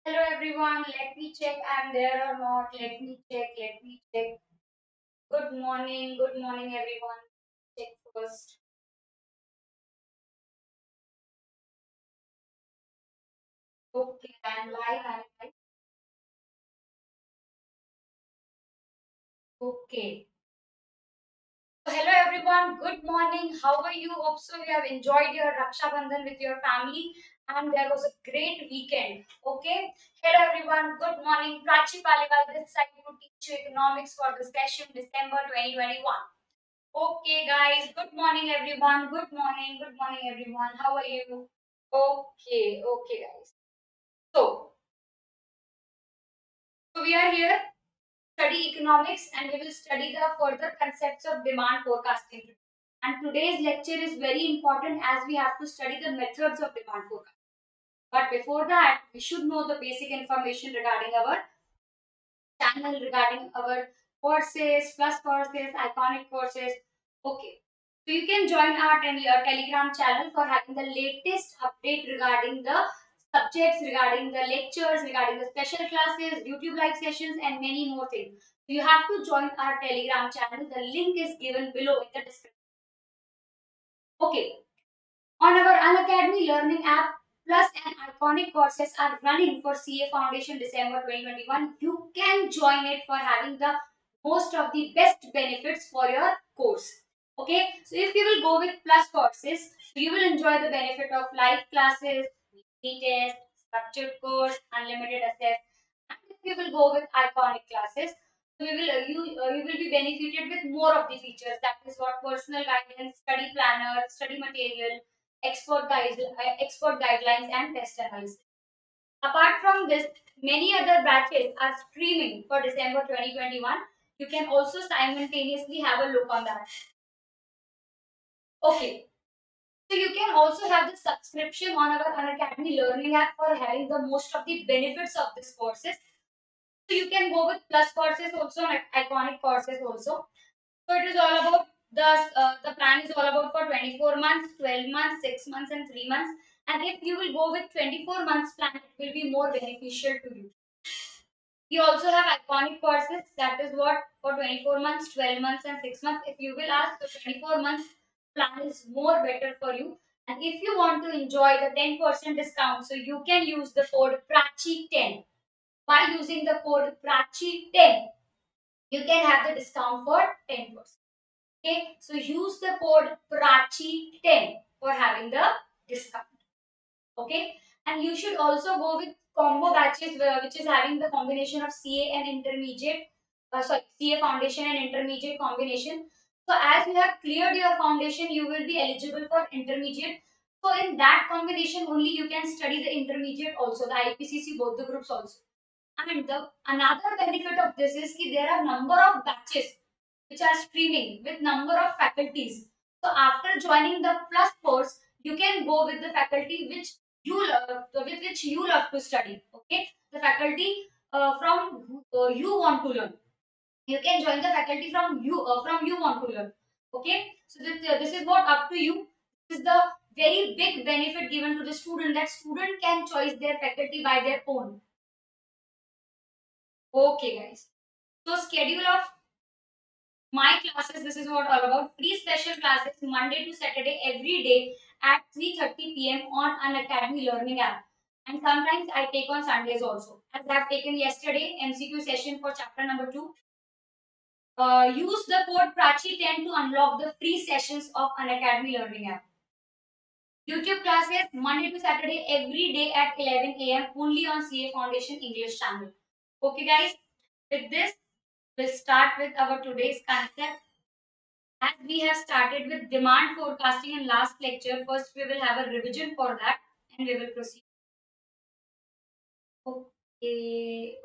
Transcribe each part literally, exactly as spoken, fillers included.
Hello everyone, let me check I'm there or not. Let me check, let me check. Good morning, good morning everyone. Check first. Okay, I'm live, I'm live. Okay. So hello everyone, good morning. How are you? Hope so you have enjoyed your Raksha Bandhan with your family and there was a great weekend. Okay. Hello everyone, good morning. Prachi Paliwal this side to teach you economics for the session December twenty twenty-one. Okay, guys. Good morning, everyone. Good morning. Good morning, everyone. How are you? Okay, okay, guys. So, so we are here study economics, and we will study the further concepts of demand forecasting. And today's lecture is very important as we have to study the methods of demand forecast. But before that, we should know the basic information regarding our channel, regarding our courses, plus courses, iconic courses. Okay. So you can join our ten, uh, Telegram channel for having the latest update regarding the subjects, regarding the lectures, regarding the special classes, YouTube live sessions, and many more things. So you have to join our Telegram channel. The link is given below in the description. Okay. On our Unacademy Learning app, Plus and Iconic courses are running for C A Foundation December twenty twenty-one. You can join it for having the most of the best benefits for your course. Okay, so if you will go with Plus courses, you will enjoy the benefit of live classes, weekly tests, structured course, unlimited access. And if you will go with Iconic classes, we will uh, you uh, you will be benefited with more of the features. That is what personal guidance, study planner, study material, expert guides, uh, expert guidelines, and test analysis. Apart from this, many other batches are streaming for December twenty twenty-one. You can also simultaneously have a look on that. Okay. So you can also have the subscription on our Unacademy Learning app for having the most of the benefits of these courses. So you can go with plus courses also and iconic courses also. So it is all about the uh, the plan is all about for twenty-four months, twelve months, six months, and three months. And if you will go with twenty-four months plan, it will be more beneficial to you. We also have iconic courses. That is what for twenty-four months, twelve months, and six months. If you will ask, the twenty-four months plan is more better for you. And if you want to enjoy the ten percent discount, so you can use the code Prachi ten. By using the code Prachi ten, you can have the discount for ten percent. Okay, so use the code Prachi ten for having the discount. Okay, and you should also go with combo batches, uh, which is having the combination of C A and intermediate, uh, sorry, C A foundation and intermediate combination. So as you have cleared your foundation, you will be eligible for intermediate. So in that combination only you can study the intermediate also, the I P C C, both the groups also. And the another benefit of this is that there are number of batches which are streaming with number of faculties. So after joining the plus course, you can go with the faculty which you love, with which you love to study. Okay, the faculty uh, from uh, you want to learn. You can join the faculty from you uh, from you want to learn. Okay, so this, uh, this is what up to you. This is the very big benefit given to the student, that student can choose their faculty by their own. Okay, guys. So schedule of my classes, this is what all about. Free special classes Monday to Saturday every day at three thirty p m on an Academy Learning app. And sometimes I take on Sundays also. As I have taken yesterday M C Q session for chapter number two. Uh, use the code Prachi ten to unlock the free sessions of an Academy Learning app. YouTube classes Monday to Saturday every day at eleven a m only on C A Foundation English channel. Okay, guys. With this, we'll start with our today's concept. As we have started with demand forecasting in last lecture, first we will have a revision for that and we will proceed. Okay.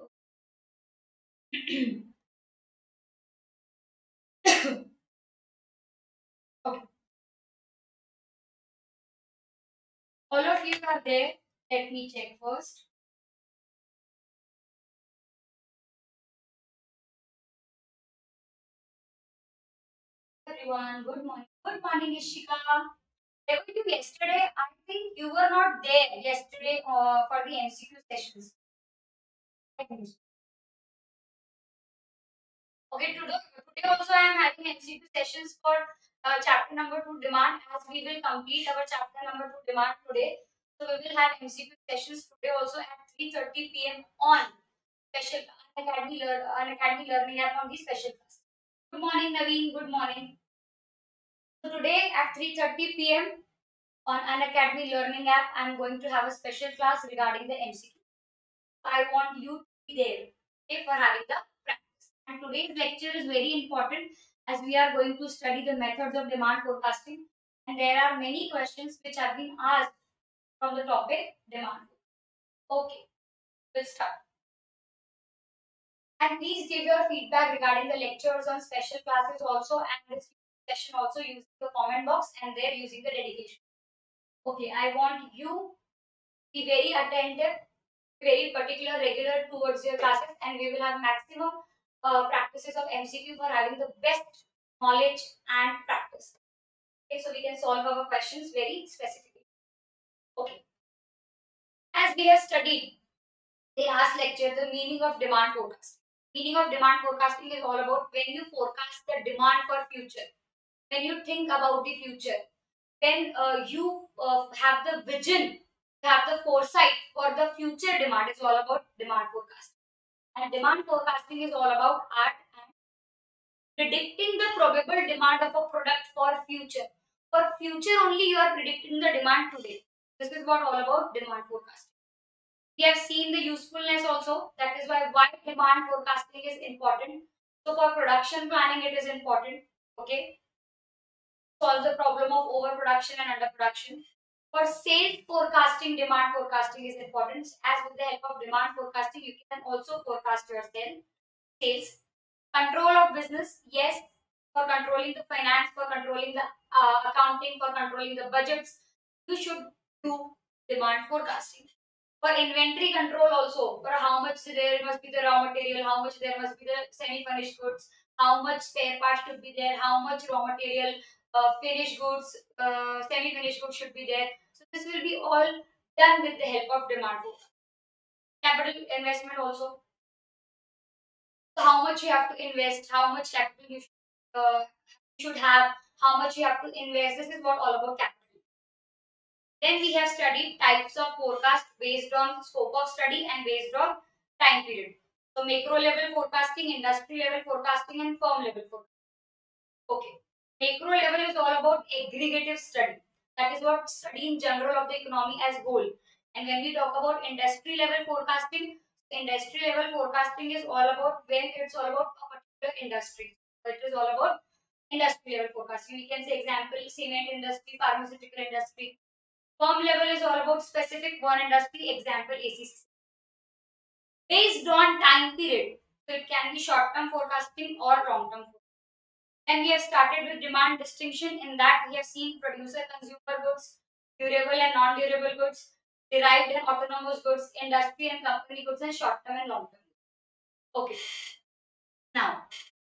Okay. All of you are there. Let me check first. Everyone, good morning. Good morning, Ishika. I went to yesterday. I think you were not there yesterday uh, for the M C Q sessions. Okay, today, today also I am having M C Q sessions for uh, chapter number two demand, as we will complete our chapter number two demand today. So we will have M C Q sessions today also at three thirty p m on special Unacademy, lear, Unacademy Learning app on the special class. Good morning Naveen, good morning. So today at three thirty p m on Unacademy Learning app, I am going to have a special class regarding the M C Q. I want you to be there, okay, for having the practice. And today's lecture is very important as we are going to study the methods of demand forecasting. And there are many questions which have been asked from the topic demand. Okay, we'll start. And please give your feedback regarding the lectures on special classes also and this session also using the comment box and there using the dedication. Okay, I want you to be very attentive, very particular, regular towards your classes, and we will have maximum uh, practices of M C Q for having the best knowledge and practice. Okay, so we can solve our questions very specifically. Okay, as we have studied the last lecture, the meaning of demand forecast. Meaning of demand forecasting is all about when you forecast the demand for future, when you think about the future, when uh, you uh, have the vision, have the foresight for the future demand. Is all about demand forecast. And demand forecasting is all about art and predicting the probable demand of a product for future. For future only you are predicting the demand today. This is what all about demand forecasting. We have seen the usefulness also. That is why why demand forecasting is important. So for production planning it is important. Okay. Solve the problem of overproduction and underproduction. For sales forecasting, demand forecasting is important. As with the help of demand forecasting, you can also forecast your sale, sales. Control of business, yes, for controlling the finance, for controlling the uh, accounting, for controlling the budgets, you should do demand forecasting. For inventory control also, for how much there must be the raw material, how much there must be the semi-finished goods, how much spare parts should be there, how much raw material, uh, finished goods, uh, semi-finished goods should be there. So this will be all done with the help of demand forecasting. Capital investment also. So how much you have to invest, how much capital you should, uh, should have, how much you have to invest. This is what all about capital. Then we have studied types of forecast based on scope of study and based on time period. So macro level forecasting, industry level forecasting, and firm level forecasting. Okay. Macro level is all about aggregative study. That is what study in general of the economy as whole. And when we talk about industry level forecasting, industry level forecasting is all about when it's all about a particular industry. So it is all about industry level forecasting. We can say example cement industry, pharmaceutical industry. Firm level is all about specific one industry, example A C C. Based on time period, so it can be short term forecasting or long term forecasting. And we have started with demand distinction. In that, we have seen producer consumer goods, durable and non durable goods, derived and autonomous goods, industry and company goods, and short term and long term. Okay. Now,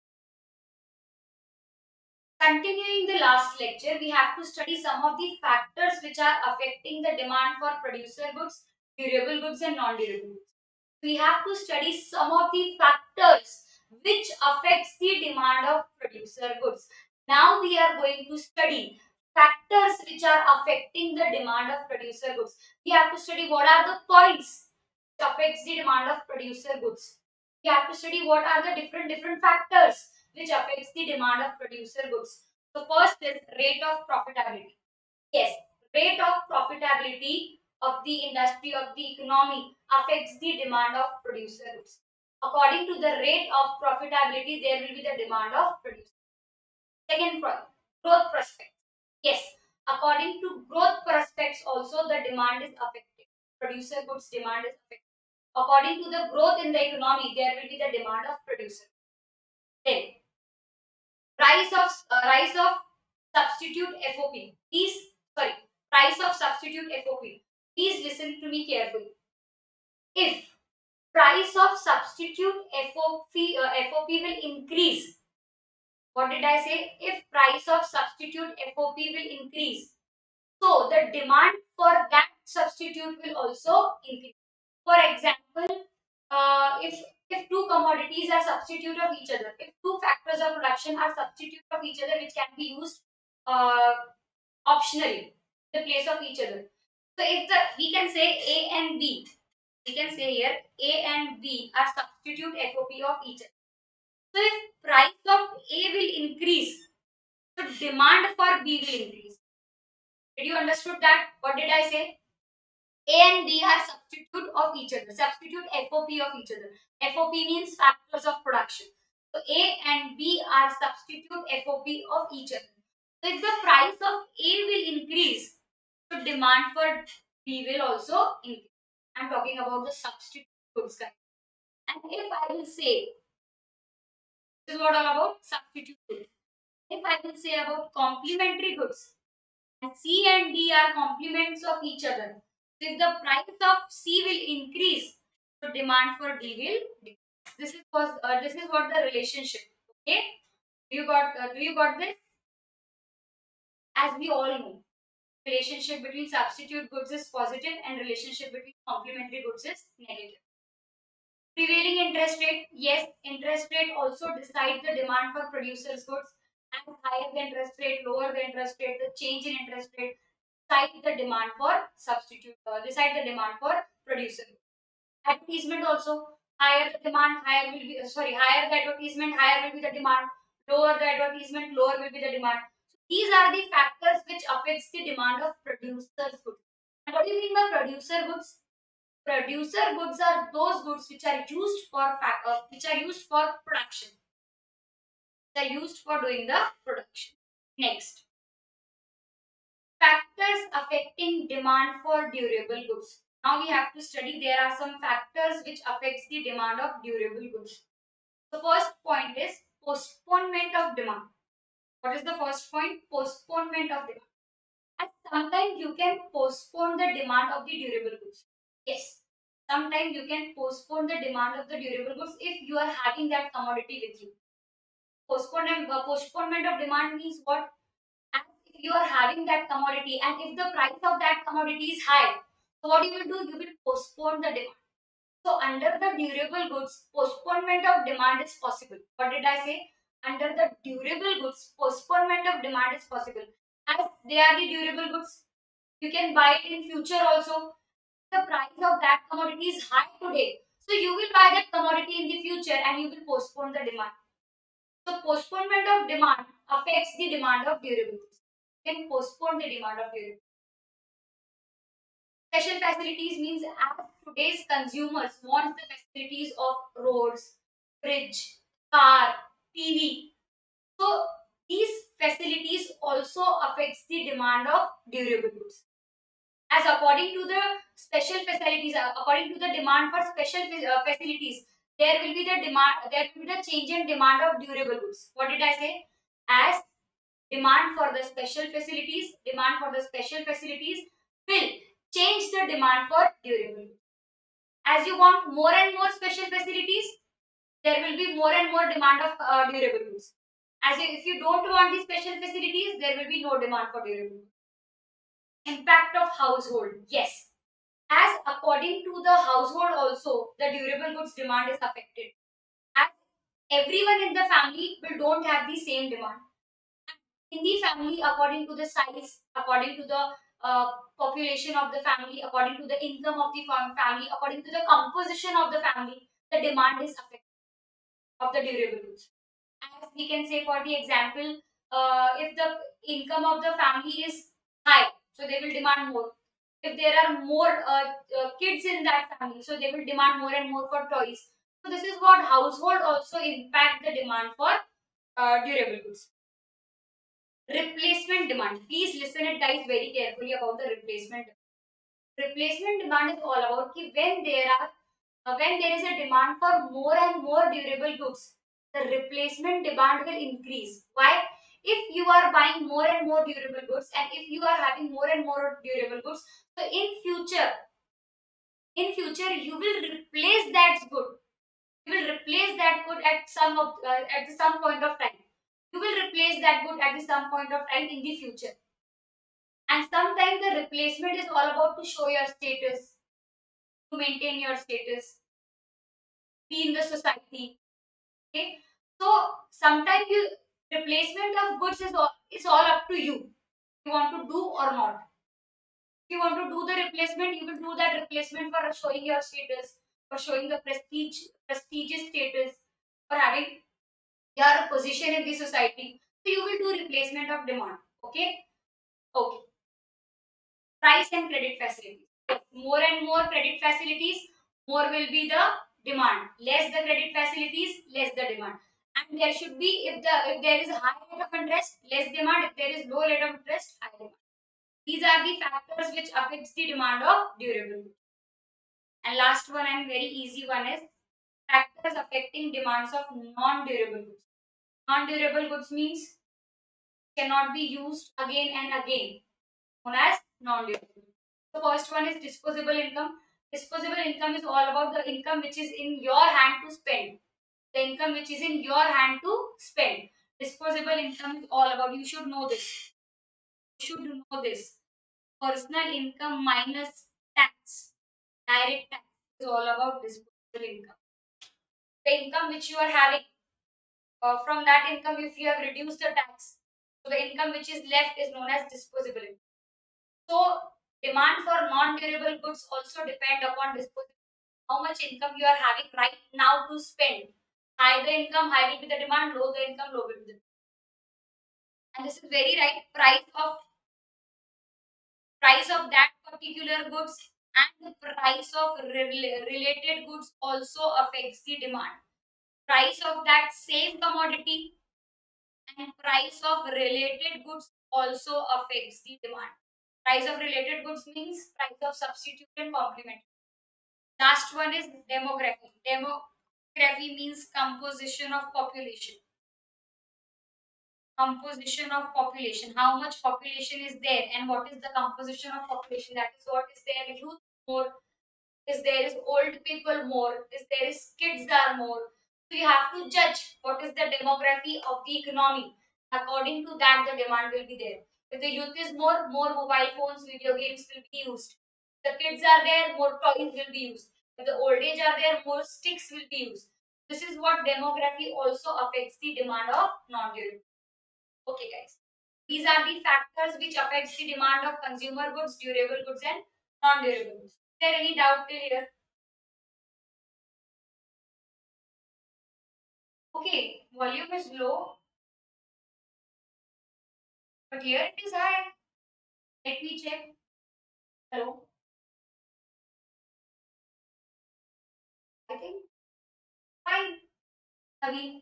continuing the last lecture, we have to study some of the factors which are affecting the demand for producer goods, durable goods, and non durable goods. We have to study some of the factors which affects the demand of producer goods. Now we are going to study factors which are affecting the demand of producer goods. We have to study what are the points which affects the demand of producer goods. We have to study what are the different different factors which affects the demand of producer goods. So first is rate of profitability. Yes, rate of profitability of the industry of the economy affects the demand of producer goods. According to the rate of profitability, there will be the demand of producer. Second point, growth prospects. Yes, according to growth prospects, also the demand is affected. Producer goods demand is affected. According to the growth in the economy, there will be the demand of producer. Then, rise of uh, rise of substitute F O P. Please, sorry, price of substitute F O P. Please listen to me carefully. If price of substitute F O P uh, F O P will increase, what did I say? If price of substitute F O P will increase, so the demand for that substitute will also increase. For example, uh, if if two commodities are substitute of each other, if two factors of production are substitute of each other, which can be used uh, optionally in the place of each other. So if the we can say A and B, we can say here A and B are substitute F O P of each other. So if price of A will increase, so demand for B will increase. Did you understood that? What did I say? A and B are substitute of each other, substitute F O P of each other. F O P means factors of production. So A and B are substitute F O P of each other. So if the price of A will increase, so demand for B will also increase. I'm talking about the substitute goods guys. And if I will say, this is what all about substitute goods. If I will say about complementary goods, and C and D are complements of each other. So if the price of C will increase, so demand for D will decrease. This is was uh, this is what the relationship. Okay, do you got uh, do you got this? As we all know, relationship between substitute goods is positive and relationship between complementary goods is negative. Prevailing interest rate, yes, interest rate also decide the demand for producers goods. And higher the interest rate, lower the interest rate, the change in interest rate decide the demand for substitute, uh, decide the demand for producer. Advertisement also, higher the demand, higher will be, uh, sorry, higher the advertisement, higher will be the demand, lower the advertisement, lower will be the demand. So these are the factors which affects the demand of producer's goods. And what do you mean by producer goods? Producer goods are those goods which are used for fac- uh, which are used for production. They are used for doing the production. Next, factors affecting demand for durable goods. Now we have to study there are some factors which affects the demand of durable goods. The first point is postponement of demand. What is the first point? Postponement of demand. And sometimes you can postpone the demand of the durable goods. Yes. Sometimes you can postpone the demand of the durable goods if you are having that commodity with you. Postponement, uh, postponement of demand means what? And if you are having that commodity and if the price of that commodity is high, so what you will do? You will postpone the demand. So under the durable goods, postponement of demand is possible. What did I say? Under the durable goods, postponement of demand is possible. As they are the durable goods, you can buy it in future also. The price of that commodity is high today. So you will buy that commodity in the future and you will postpone the demand. So postponement of demand affects the demand of durable goods. You can postpone the demand of durable goods. Special facilities means as today's consumers want the facilities of roads, bridge, car, T V. So these facilities also affects the demand of durable goods. As according to the special facilities, uh, according to the demand for special uh, facilities, there will be the demand, there will be the change in demand of durable goods. What did I say? As demand for the special facilities, demand for the special facilities will change the demand for durable goods. As you want more and more special facilities, there will be more and more demand of uh, durable goods. As you, if you don't want these special facilities, there will be no demand for durable goods. Impact of household, yes. As according to the household also, the durable goods demand is affected. As everyone in the family will don't have the same demand. In the family, according to the size, according to the uh, population of the family, according to the income of the fam- family, according to the composition of the family, the demand is affected of the durable goods. As we can say, for the example, uh, if the income of the family is high, so they will demand more. If there are more uh, uh, kids in that family, so they will demand more and more for toys. So this is what household also impact the demand for uh, durable goods. Replacement demand. Please listen it guys very carefully about the replacement. Replacement demand is all about ki when there are uh, when there is a demand for more and more durable goods, the replacement demand will increase. Why? If you are buying more and more durable goods and if you are having more and more durable goods, so in future, in future you will replace that good. You will replace that good at some of uh, at some point of time. You will replace that good at some point of time in the future. And sometimes the replacement is all about to show your status, to maintain your status. be in the society. Okay, so sometimes you replacement of goods is all is all up to you. You want to do or not. If you want to do the replacement, you will do that replacement for showing your status, for showing the prestige, prestigious status, for having your position in the society. So you will do replacement of demand. Okay. Okay. Price and credit facilities. More and more credit facilities, more will be the demand. Less the credit facilities, less the demand. And there should be, if the if there is a high rate of interest, less demand. If there is low rate of interest, high demand. These are the factors which affects the demand of durable goods. And last one and very easy one is factors affecting demands of non-durable goods. Non-durable goods means cannot be used again and again, known as non-durable. The first one is disposable income. Disposable income is all about the income which is in your hand to spend. The income which is in your hand to spend. Disposable income is all about, you should know this. You should know this. Personal income minus tax. Direct tax is all about disposable income. The income which you are having, uh, from that income, if you have reduced the tax, so the income which is left is known as disposable income. So demand for non-durable goods also depend upon disposable. How much income you are having right now to spend. High the income, high will be the demand. Low the income, low will be the demand. And this is very right. Price of price of that particular goods and the price of rel- related goods also affects the demand. Price of that same commodity and price of related goods also affects the demand. Price of related goods means price of substitute and complement. Last one is demography. Demography means composition of population. Composition of population. How much population is there and what is the composition of population? That is what is there youth more, is there is old people more, is there is kids are more. So you have to judge what is the demography of the economy. According to that, the demand will be there. If the youth is more, more mobile phones, video games will be used. If the kids are there, more toys will be used. If the old age are there, more sticks will be used. This is what demography also affects the demand of non-durable. Okay, guys. These are the factors which affects the demand of consumer goods, durable goods, and non-durable goods. Is there any doubt till here? Okay, volume is low, but here it is high. Let me check. Hello. I think fine. Again.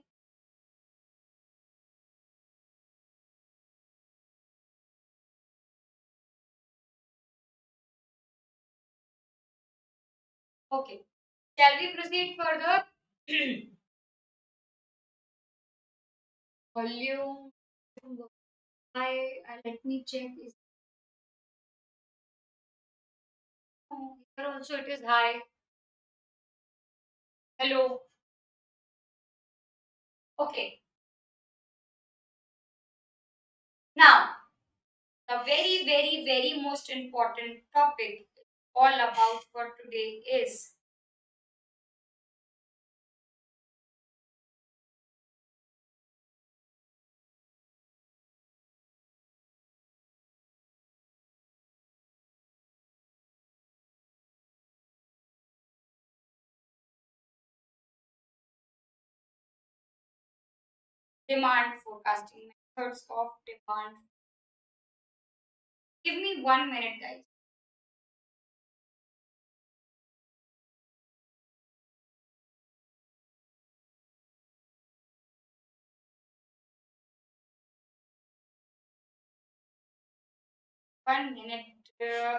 Okay. Shall we proceed further? Volume. High. Uh, let me check. Is oh, here also it is high. Hello. Okay. Now, the very, very, very most important topic all about for today is demand forecasting, methods of demand. Give me one minute, guys. One minute. Uh,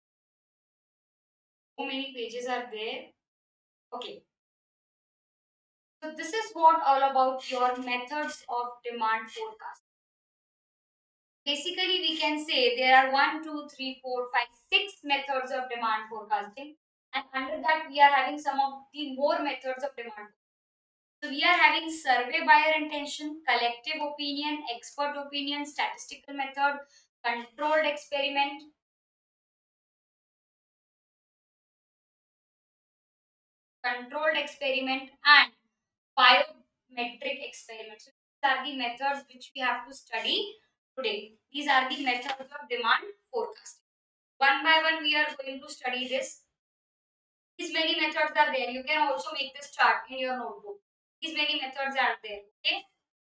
so many pages are there. Okay. So this is what all about your methods of demand forecast. Basically, we can say there are one, two, three, four, five, six methods of demand forecasting, and under that we are having some of the more methods of demand. So we are having survey buyer intention, collective opinion, expert opinion, statistical method, controlled experiment. controlled experiment, and biometric experiment. So these are the methods which we have to study today. These are the methods of demand forecasting. One by one, we are going to study this. These many methods are there. You can also make this chart in your notebook. These many methods are there. Okay.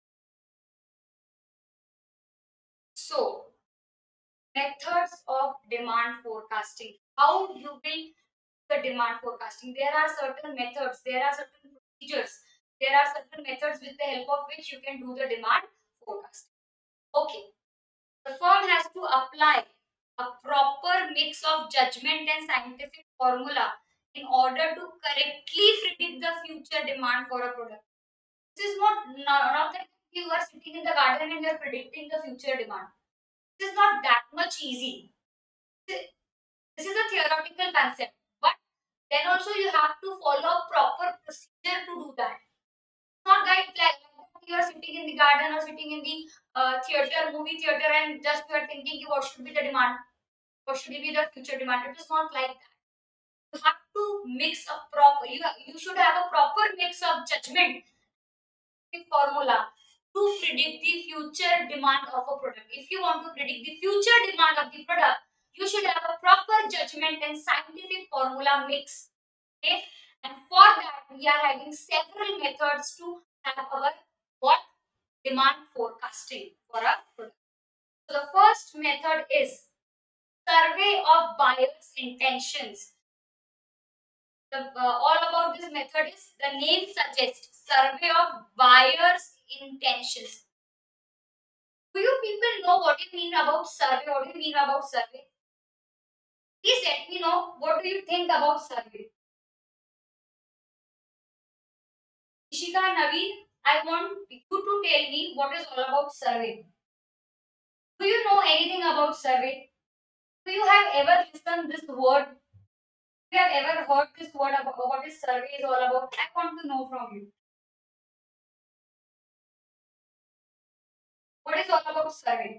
So, methods of demand forecasting. How you will the demand forecasting. There are certain methods, there are certain procedures, there are certain methods with the help of which you can do the demand forecasting. Okay, the firm has to apply a proper mix of judgment and scientific formula in order to correctly predict the future demand for a product. This is not, not, not that you are sitting in the garden and you are predicting the future demand. This is not that much easy. This is a theoretical concept, but then also you have to follow a proper procedure to do that. Not that like you are sitting in the garden or sitting in the uh, theater, movie theater, and just you are thinking what should be the demand, what should be the future demand. It is not like that. You have to mix a proper. You have, you should have a proper mix of judgment formula to predict the future demand of a product. If you want to predict the future demand of the product, you should have a proper judgment and scientific formula mix. Okay, and for that we are having several methods to have our what demand forecasting for a product. So the first method is survey of buyers' intentions. The, uh, all about this method is the name suggests survey of buyers' intentions. Do you people know what you mean about survey? What do you mean about survey? Please let me know what do you think about survey. Ishika, Naveen, I want you to tell me what is all about survey. Do you know anything about survey? Do you have ever listened this word? Do you have ever heard this word about what is survey is all about? I want to know from you. What is all about survey?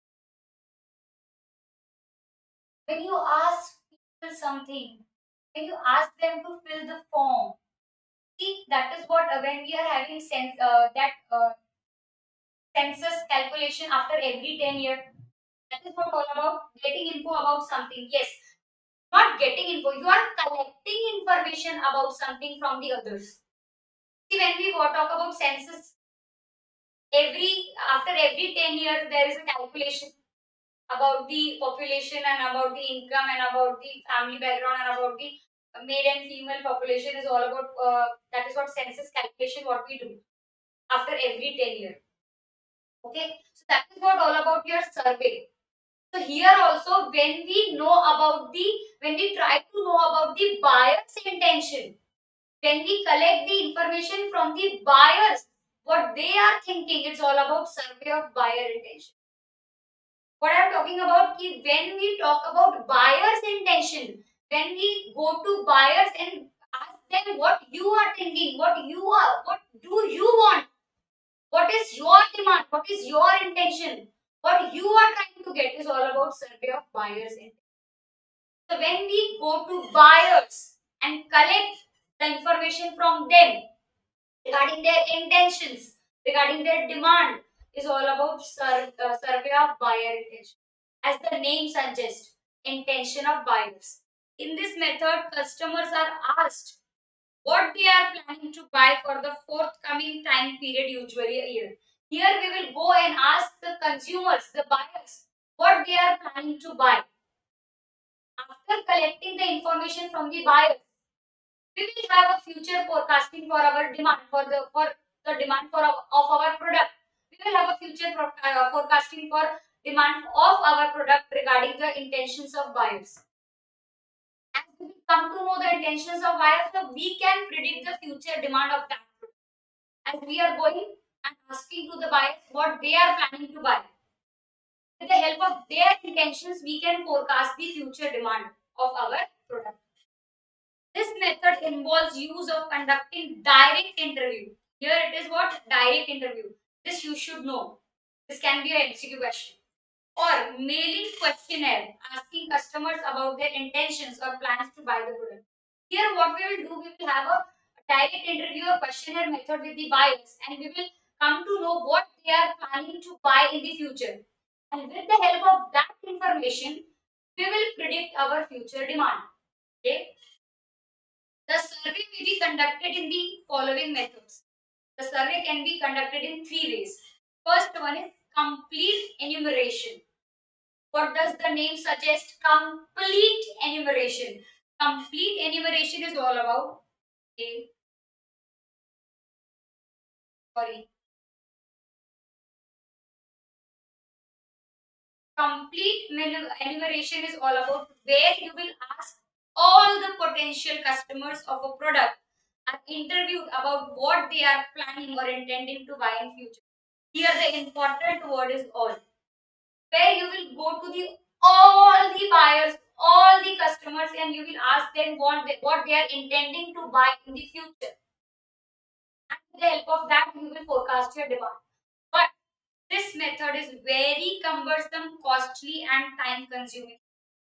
When you ask people something, when you ask them to fill the form, see that is what uh, when we are having sense uh, that uh, census calculation after every ten years. That is what all about getting info about something. Yes, not getting info. You are collecting information about something from the others. See, when we talk about census, every after every ten years there is a calculation about the population and about the income and about the family background and about the male and female population is all about uh, that is what census calculation what we do after every ten years. Okay, so that is what all about your survey. So here also when we know about the, when we try to know about the buyer's intention, when we collect the information from the buyers, what they are thinking, it's all about survey of buyer intention. What I'm talking about is when we talk about buyer's intention, when we go to buyers and ask them what you are thinking, what you are, what do you want, what is your demand, what is your intention, what you are trying to get is all about survey of buyer's intention. So when we go to buyers and collect the information from them regarding their intentions, regarding their demand, is all about sur- uh, survey of buyer intention. As the name suggests, intention of buyers. In this method, customers are asked what they are planning to buy for the forthcoming time period, usually a year. Here we will go and ask the consumers, the buyers, what they are planning to buy. After collecting the information from the buyers, we will have a future forecasting for our demand for the for the demand for our, of our product. We will have a future for, uh, forecasting for demand of our product regarding the intentions of buyers. As we come to know the intentions of buyers, so we can predict the future demand of that product. As we are going and asking to the buyers what they are planning to buy. With the help of their intentions, we can forecast the future demand of our product. This method involves use of conducting direct interview. Here it is what? Direct interview. This you should know. This can be an M C Q question. Or mailing questionnaire asking customers about their intentions or plans to buy the product. Here, what we will do, we will have a direct interview or questionnaire method with the buyers, and we will come to know what they are planning to buy in the future. And with the help of that information, we will predict our future demand. Okay. The survey may be conducted in the following methods. The survey can be conducted in three ways. First one is complete enumeration. What does the name suggest? Complete enumeration. Complete enumeration is all about, okay, sorry. Complete menu- enumeration is all about where you will ask all the potential customers of a product are interviewed about what they are planning or intending to buy in future. Here the important word is all. Where you will go to the all the buyers, all the customers, and you will ask them what they, what they are intending to buy in the future. And with the help of that, you will forecast your demand. But this method is very cumbersome, costly, and time consuming.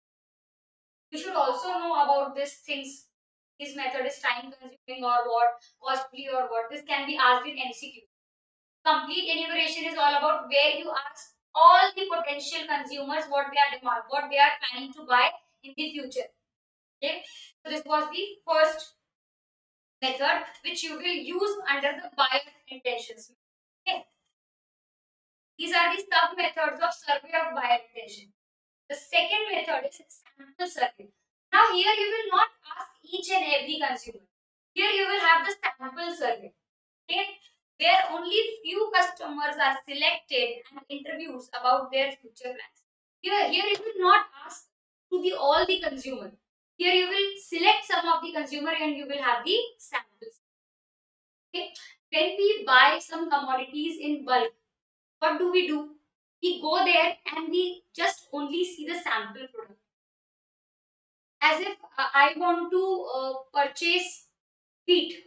You should also know about these things. This method is time consuming or what, costly or what. This can be asked in M C Q. Complete enumeration is all about where you ask all the potential consumers what they are demand, what they are planning to buy in the future. Okay, so this was the first method which you will use under the buyer intentions. Okay, these are the sub methods of survey of buyer intention. The second method is sample survey. Now here you will not ask each and every consumer. Here you will have the sample survey. Okay, where only few customers are selected and interviews about their future plans. Here, here you will not ask to the all the consumer. Here you will select some of the consumer and you will have the samples. Okay, when we buy some commodities in bulk, what do we do? We go there and we just only see the sample product. As if uh, I want to uh, purchase wheat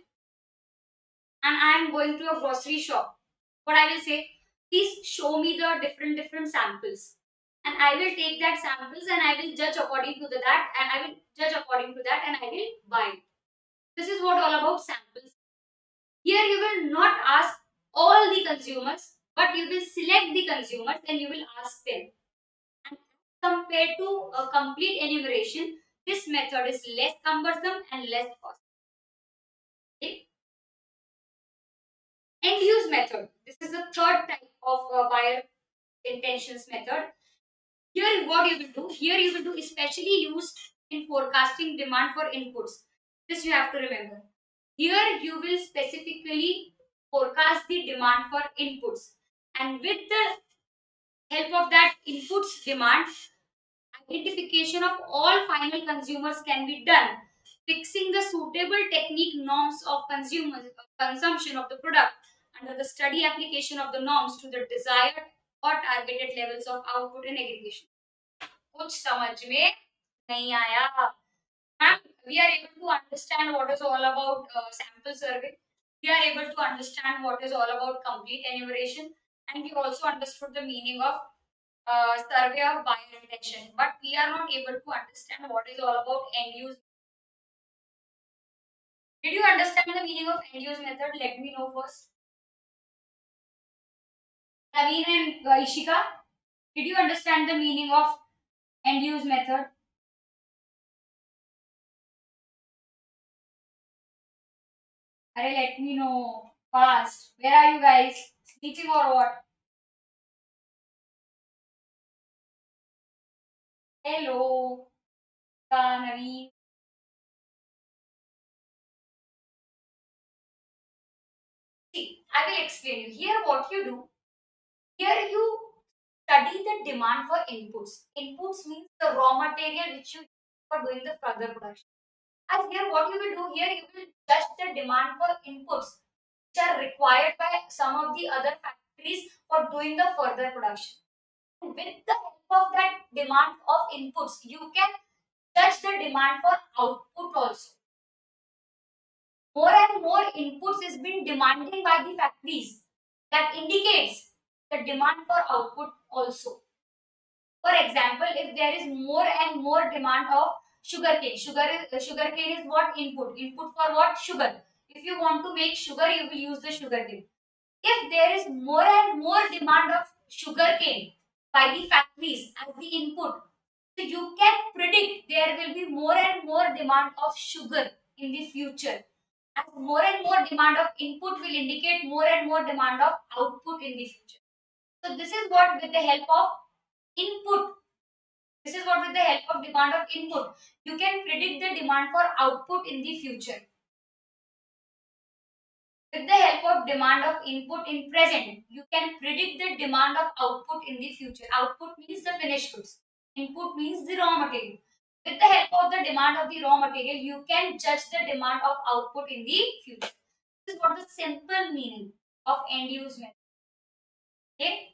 and I am going to a grocery shop. What I will say, please show me the different different samples, and I will take that samples and I will judge according to the, that, and I will judge according to that, and I will buy it. This is what all about samples. Here you will not ask all the consumers, but you will select the consumers and you will ask them. And compared to a complete enumeration, this method is less cumbersome and less costly. Okay? End use method. This is the third type of uh, buyer intentions method. Here what you will do, here you will do especially used in forecasting demand for inputs. This you have to remember. Here you will specifically forecast the demand for inputs, and with the help of that inputs demand, identification of all final consumers can be done, fixing the suitable technique norms of consumers consumption of the product under the study application of the norms to the desired or targeted levels of output and aggregation. कुछ समझ में नहीं आया ma'am. We are able to understand what is all about uh, sample survey. We are able to understand what is all about complete enumeration, and we also understood the meaning of uh, survey of buyer intention. But we are not able to understand what is all about end use. Did you understand the meaning of end use method? Let me know first. Naveen and uh, Ishika, did you understand the meaning of end use method? Arey, let me know fast. Where are you guys? Sleeping or what? Hello, Naveen. See, I will explain you. Here, what you do, here you study the demand for inputs. Inputs means the raw material which you use for doing the further production. As here, what you will do here, you will judge the demand for inputs which are required by some of the other factories for doing the further production. And with the help of that demand of inputs, you can judge the demand for output also. More and more inputs is being demanding by the factories. That indicates the demand for output also. For example, if there is more and more demand of sugarcane. Sugar is uh, sugarcane is what? Input. Input for what? Sugar. If you want to make sugar, you will use the sugarcane. If there is more and more demand of sugarcane by the factories as the input, so you can predict there will be more and more demand of sugar in the future. As more and more demand of input will indicate more and more demand of output in the future. So this is what with the help of input. This is what with the help of demand of input. You can predict the demand for output in the future. With the help of demand of input in present, you can predict the demand of output in the future. Output means the finished goods. Input means the raw material. With the help of the demand of the raw material, you can judge the demand of output in the future. This is what the simple meaning of end use method. Okay.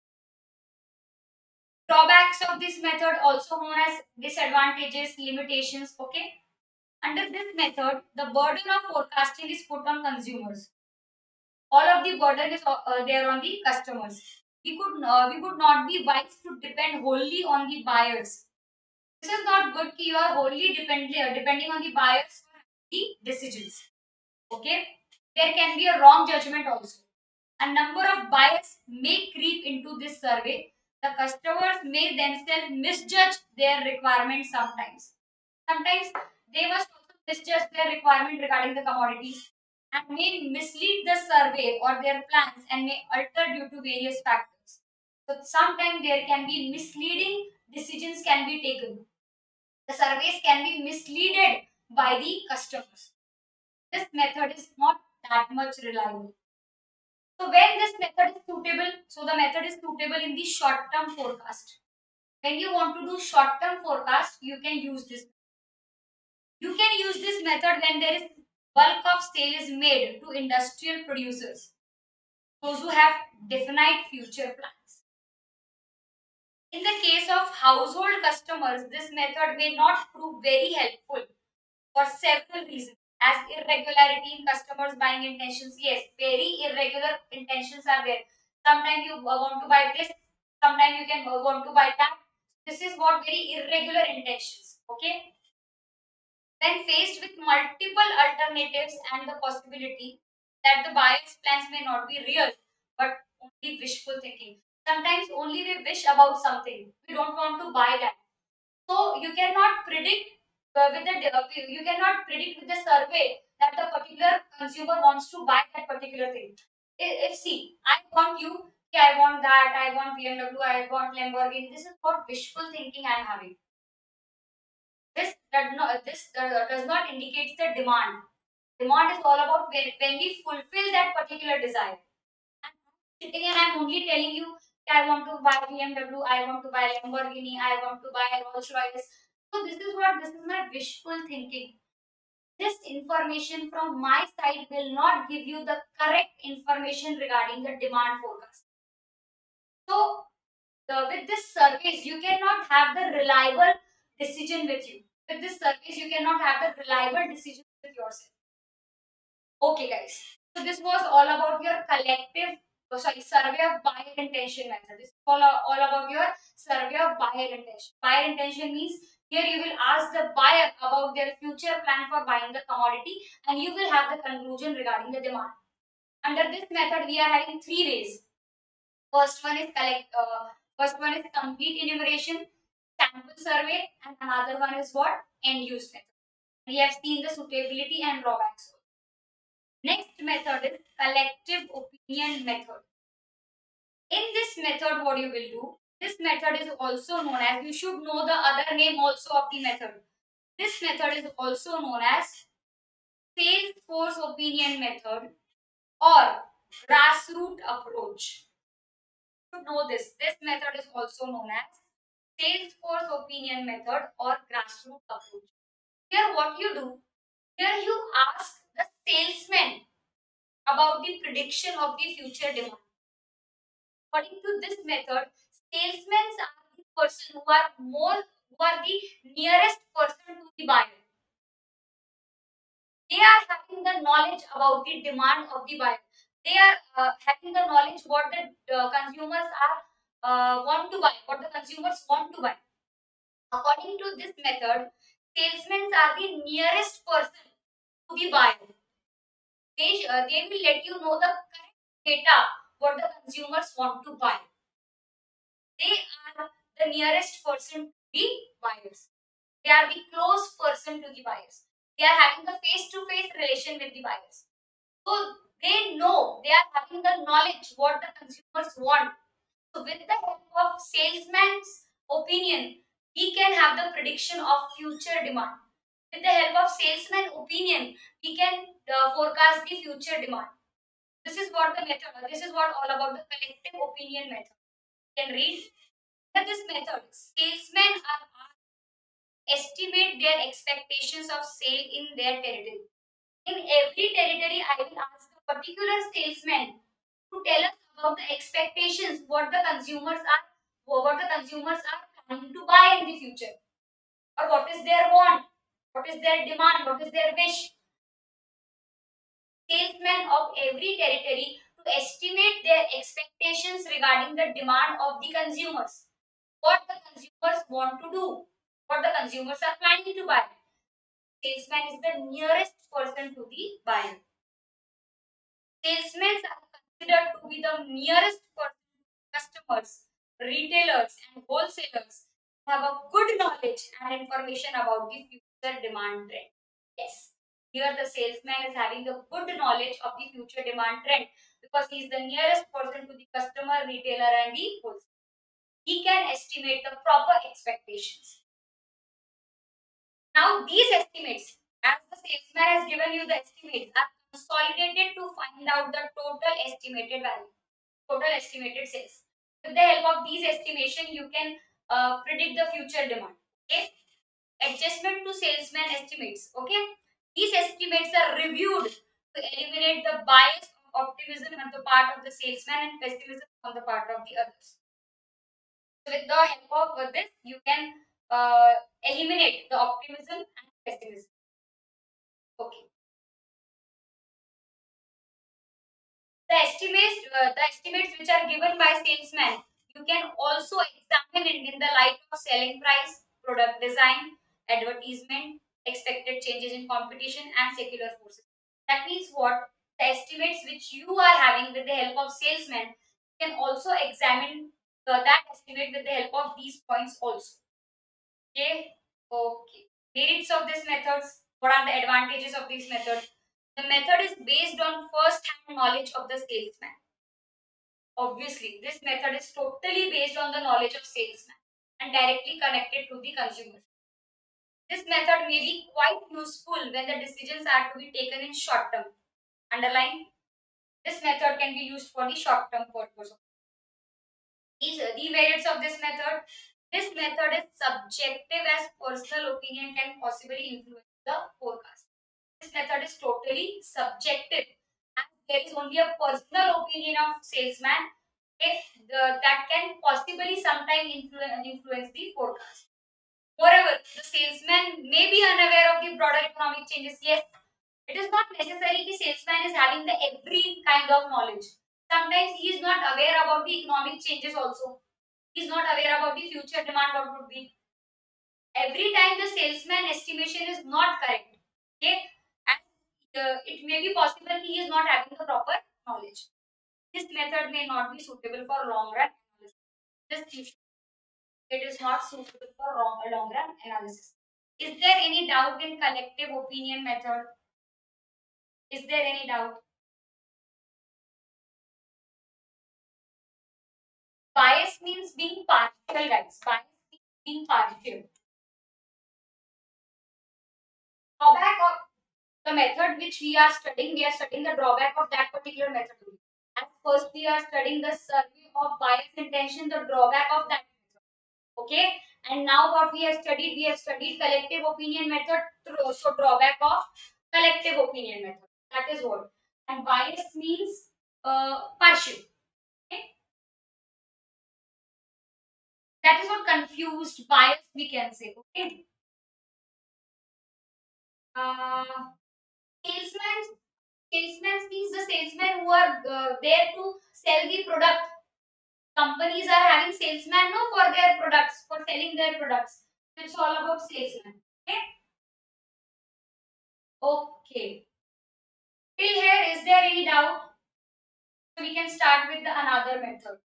Drawbacks of this method, also known as disadvantages, limitations. Okay. Under this method, the burden of forecasting is put on consumers. All of the burden is uh, uh, there on the customers. We could uh, we would not be wise to depend wholly on the buyers. This is not good. Ki you are wholly dependent uh, depending on the buyers for the decisions. Okay, there can be a wrong judgment also. A number of buyers may creep into this survey. The customers may themselves misjudge their requirements sometimes. Sometimes they must also misjudge their requirement regarding the commodities and may mislead the survey or their plans and may alter due to various factors. So sometimes there can be misleading decisions can be taken. The surveys can be misleaded by the customers. This method is not that much reliable. So when this method is suitable, so the method is suitable in the short term forecast. When you want to do short term forecast, you can use this. You can use this method when there is bulk of sale is made to industrial producers, those who have definite future plans. In the case of household customers, this method may not prove very helpful for several reasons. As irregularity in customers' buying intentions, yes, very irregular intentions are there. Sometimes you uh, want to buy this, sometimes you can uh, want to buy that. This is what very irregular intentions. Okay. When faced with multiple alternatives and the possibility that the buyer's plans may not be real but only wishful thinking. Sometimes only we wish about something. We don't want to buy that. So you cannot predict uh, with the uh, you cannot predict with the survey that the particular consumer wants to buy that particular thing. If, if see, I want you, yeah, I want that, I want B M W, I want Lamborghini. This is what wishful thinking I am having. This does not this uh, does not indicate the demand. Demand is all about when, when we fulfill that particular desire. I'm sitting and I'm only telling you, I want to buy B M W, I want to buy Lamborghini, I want to buy Rolls Royce. So this is what this is my wishful thinking. This information from my side will not give you the correct information regarding the demand forecast. So the, with this surveys, you cannot have the reliable decision with you. With this surveys, you cannot have the reliable decision with yourself. Okay, guys. So this was all about your collective, oh, sorry, survey of buyer intention method. This is all, all about your survey of buyer intention. Buyer intention means here you will ask the buyer about their future plan for buying the commodity, and you will have the conclusion regarding the demand. Under this method, we are having three ways. First one is collect. Uh, first one is complete enumeration, sample survey, and another one is what? End use method. We have seen the suitability and drawbacks. Next method is collective opinion method. In this method, what you will do? This method is also known as, you should know the other name also of the method. This method is also known as sales force opinion method or grassroots approach. You should know this. This method is also known as sales force opinion method or grassroots approach. Here, what you do? Here, you ask the salesman about the prediction of the future demand. According to this method, salesmen are the person who are more who are the nearest person to the buyer. They are having the knowledge about the demand of the buyer. They are uh, having the knowledge what the uh, consumers are uh, want to buy, what the consumers want to buy. According to this method, Salesmen are the nearest person to the buyer. They, uh, they will let you know the correct data what the consumers want to buy. They are the nearest person to the buyers. They are the close person to the buyers. They are having the face-to-face relation with the buyers. So they know, they are having the knowledge what the consumers want. So with the help of salesman's opinion, we can have the prediction of future demand. With the help of salesman opinion, we can uh, forecast the future demand. This is what the method, this is what all about the collective opinion method. You can read. With this method, salesmen are estimate their expectations of sale in their territory. In every territory, I will ask a particular salesman to tell us about the expectations, what the consumers are, what the consumers are planning to buy in the future, or what is their want, what is their demand, what is their wish. Salesmen of every territory to estimate their expectations regarding the demand of the consumers, what the consumers want to do, what the consumers are planning to buy. Salesman is the nearest person to the buyer. Salesmen are considered to be the nearest person to customers, retailers, and wholesalers who have a good knowledge and information about the future demand trend. Yes, here the salesman is having the good knowledge of the future demand trend because he is the nearest person to the customer, retailer, and the wholesaler. He can estimate the proper expectations. Now these estimates, as the salesman has given you the estimates, are consolidated to find out the total estimated value, total estimated sales. With the help of these estimation, you can uh, predict the future demand. Okay, adjustment to salesman estimates. Okay, these estimates are reviewed to eliminate the bias of optimism on the part of the salesman and pessimism on the part of the others. So with the help of this, you can uh, eliminate the optimism and pessimism. Okay. The estimates, uh, the estimates which are given by salesman, you can also examine it in the light of selling price, product design, advertisement, expected changes in competition, and secular forces. That means what? The estimates which you are having with the help of salesman, you can also examine uh, that estimate with the help of these points also. Okay. Okay. Merits of this methods. What are the advantages of this method? The method is based on first-hand knowledge of the salesman. Obviously, this method is totally based on the knowledge of salesman and directly connected to the consumer. This method may be quite useful when the decisions are to be taken in short term. Underline, this method can be used for the short term purpose. These are the merits of this method. This method is subjective as personal opinion can possibly influence the forecast. This method is totally subjective and there is only a personal opinion of salesman if the, that can possibly sometime influence, influence the forecast. Moreover, the salesman may be unaware of the broader economic changes. Yes, it is not necessary the salesman is having the every kind of knowledge. Sometimes he is not aware about the economic changes also. He is not aware about the future demand what would be. Every time the salesman estimation is not correct. Okay, and uh, it may be possible he is not having the proper knowledge. This method may not be suitable for long run analysis. Just you should- it is not suitable for long, long run analysis. Is there any doubt in collective opinion method? Is there any doubt? Bias means being partial, guys. Bias means being partial. Drawback of the method which we are studying, we are studying the drawback of that particular method. At first, we are studying the survey of bias intention, the drawback of that method. Okay, and now what we have studied, we have studied collective opinion method, so drawback of collective opinion method. That is what. And bias means uh, partial. Okay, that is what confused bias we can say. Okay, uh, salesman. Salesmen means the salesmen who are uh, there to sell the product. Companies are having salesmen no for their products, for selling their products. So it's all about salesmen. Okay. Okay. Till here, is there any doubt? So we can start with the another method.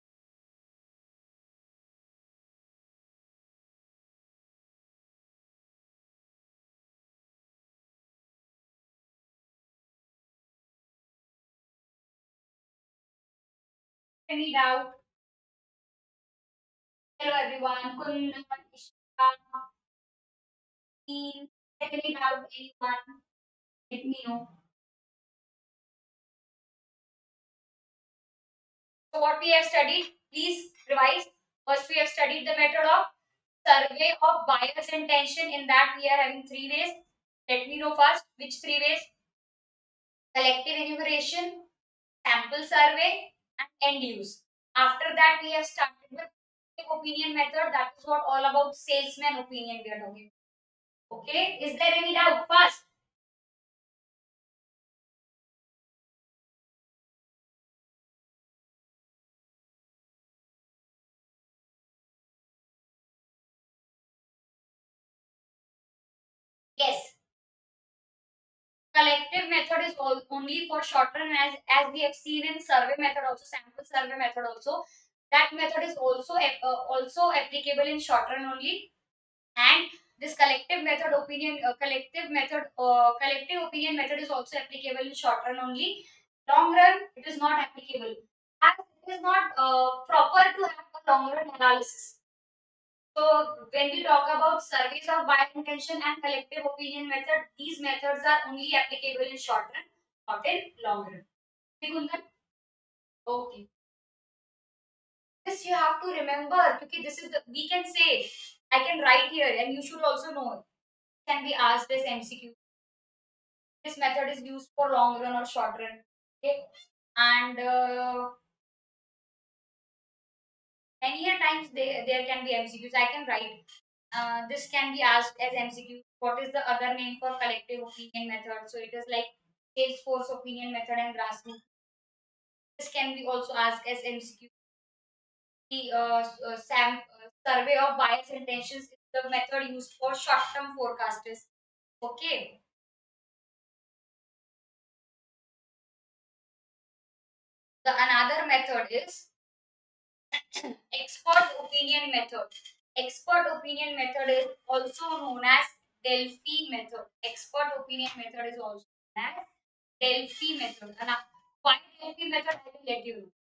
Any doubt? Hello everyone. Kunal, Ishita, Neem. Any doubt? Anyone? Let me know. So what we have studied, please revise. First, we have studied the method of survey of buyer's intention. In that, we are having three ways. Let me know first which three ways: collective enumeration, sample survey, and end use. After that, we have started with opinion method. That is what all about salesman opinion we are talking. Okay, is there any doubt? First, yes. Collective method is all, only for short run, as as we have seen in survey method also, sample survey method also. That method is also ap- uh, also applicable in short run only. And this collective method opinion uh, collective method uh, collective opinion method is also applicable in short run only. Long run it is not applicable, as it is not uh, proper to have a long run analysis. So when we talk about surveys of buyer intention and collective opinion method, these methods are only applicable in short run, not in long run. Okay, Kundan? Okay. This you have to remember, because this is the, we can say, I can write here and you should also know. Can be asked as M C Q. This method is used for long run or short run. Okay. And uh, many a times they, there can be M C Qs. I can write. Uh, this can be asked as M C Q. What is the other name for collective opinion method? So it is like Salesforce opinion method and grassroots. This can be also asked as M C Q. The uh, uh, SAM uh, survey of buyers' intentions is the method used for short-term forecasters. Okay. The another method is expert opinion method. Expert opinion method is also known as Delphi method. Expert opinion method is also known as Delphi method. And uh, why Delphi method? I will let you know.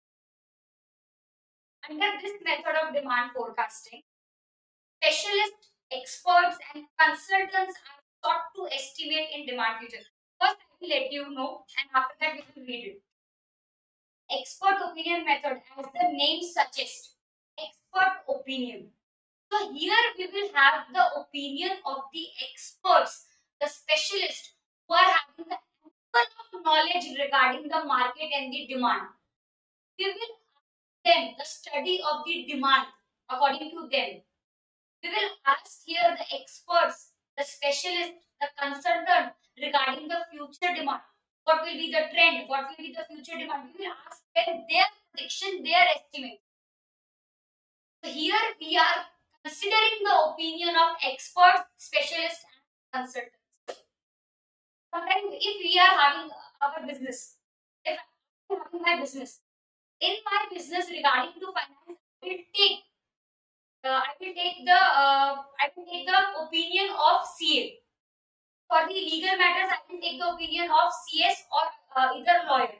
Under this method of demand forecasting, specialists, experts, and consultants are sought to estimate in demand future. First, I will let you know, and after that, we will read it. Expert opinion method, as the name suggests, expert opinion. So here we will have the opinion of the experts, the specialists who are having the ample of knowledge regarding the market and the demand. We will them the study of the demand according to them. We will ask here the experts, the specialists, the consultant regarding the future demand. What will be the trend? What will be the future demand? We will ask them their prediction, their estimate. So here we are considering the opinion of experts, specialists, and consultants. Sometimes if we are having our business, if I am having my business, in my business regarding to finance, I will take uh, I will take the uh, I will take the opinion of C A. For the legal matters, I will take the opinion of C S or uh, either lawyer.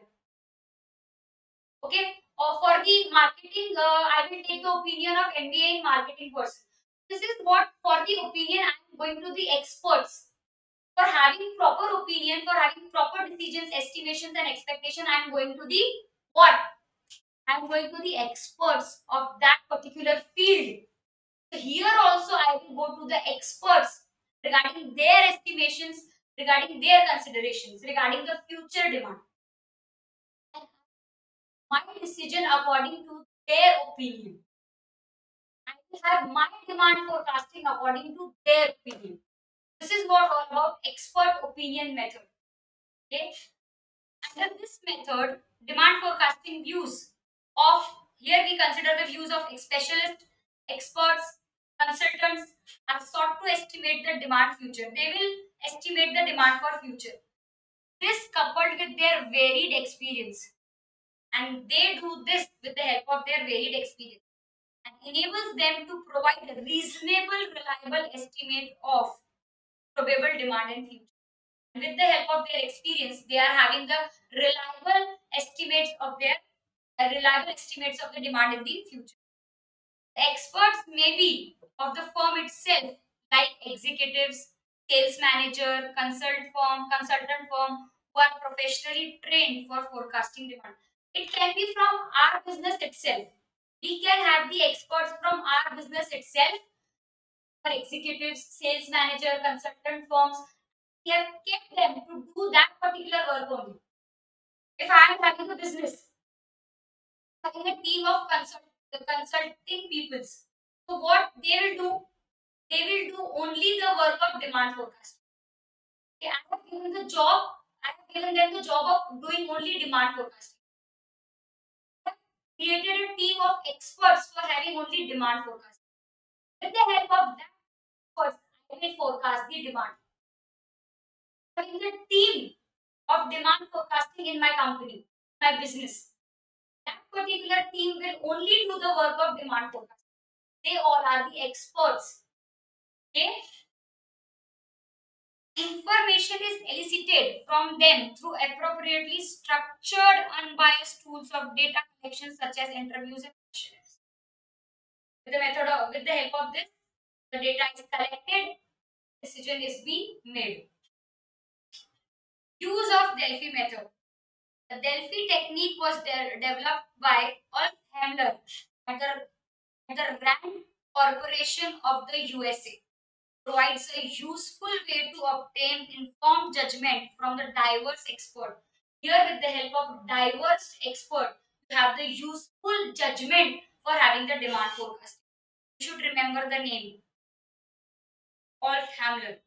Okay. Or for the marketing, uh, I will take the opinion of M B A in marketing person. This is what for the opinion I am going to the experts. For having proper opinion, for having proper decisions, estimations, and expectation, I am going to the what? I am going to the experts of that particular field. So here also I will go to the experts regarding their estimations, regarding their considerations, regarding the future demand. And my decision according to their opinion. I will have my demand forecasting according to their opinion. This is what all about expert opinion method. Okay. Under this method, demand forecasting views of here we consider the views of specialists, experts, consultants are sought to estimate the demand future. They will estimate the demand for future. This coupled with their varied experience, and they do this with the help of their varied experience, and enables them to provide a reasonable, reliable estimate of probable demand in future. With the help of their experience, they are having the reliable estimates of their uh, reliable estimates of the demand in the future. The experts may be of the firm itself, like executives, sales manager, consult firm, consultant firm, who are professionally trained for forecasting demand. It can be from our business itself. We can have the experts from our business itself, for executives, sales manager, consultant firms. We have kept them to do that particular work only. If I am having a business, having a team of consult, the consulting peoples, so what they will do, they will do only the work of demand forecast. Okay, I have given the job, I have given them the job of doing only demand forecasting. I have created a team of experts for having only demand forecasting. With the help of that experts, I will forecast the demand. Having the team of demand forecasting in my company, my business, that particular team will only do the work of demand forecasting. They all are the experts. Okay? Information is elicited from them through appropriately structured, unbiased tools of data collection such as interviews and questionnaires. With the method of, with the help of this, the data is collected, decision is being made. Use of Delphi method. The Delphi technique was de- developed by Ulf Hamler at the, at the Rand Corporation of the U S A. Provides a useful way to obtain informed judgment from the diverse expert. Here, with the help of diverse expert, you have the useful judgment for having the demand forecast. You should remember the name, Ulf Hamler.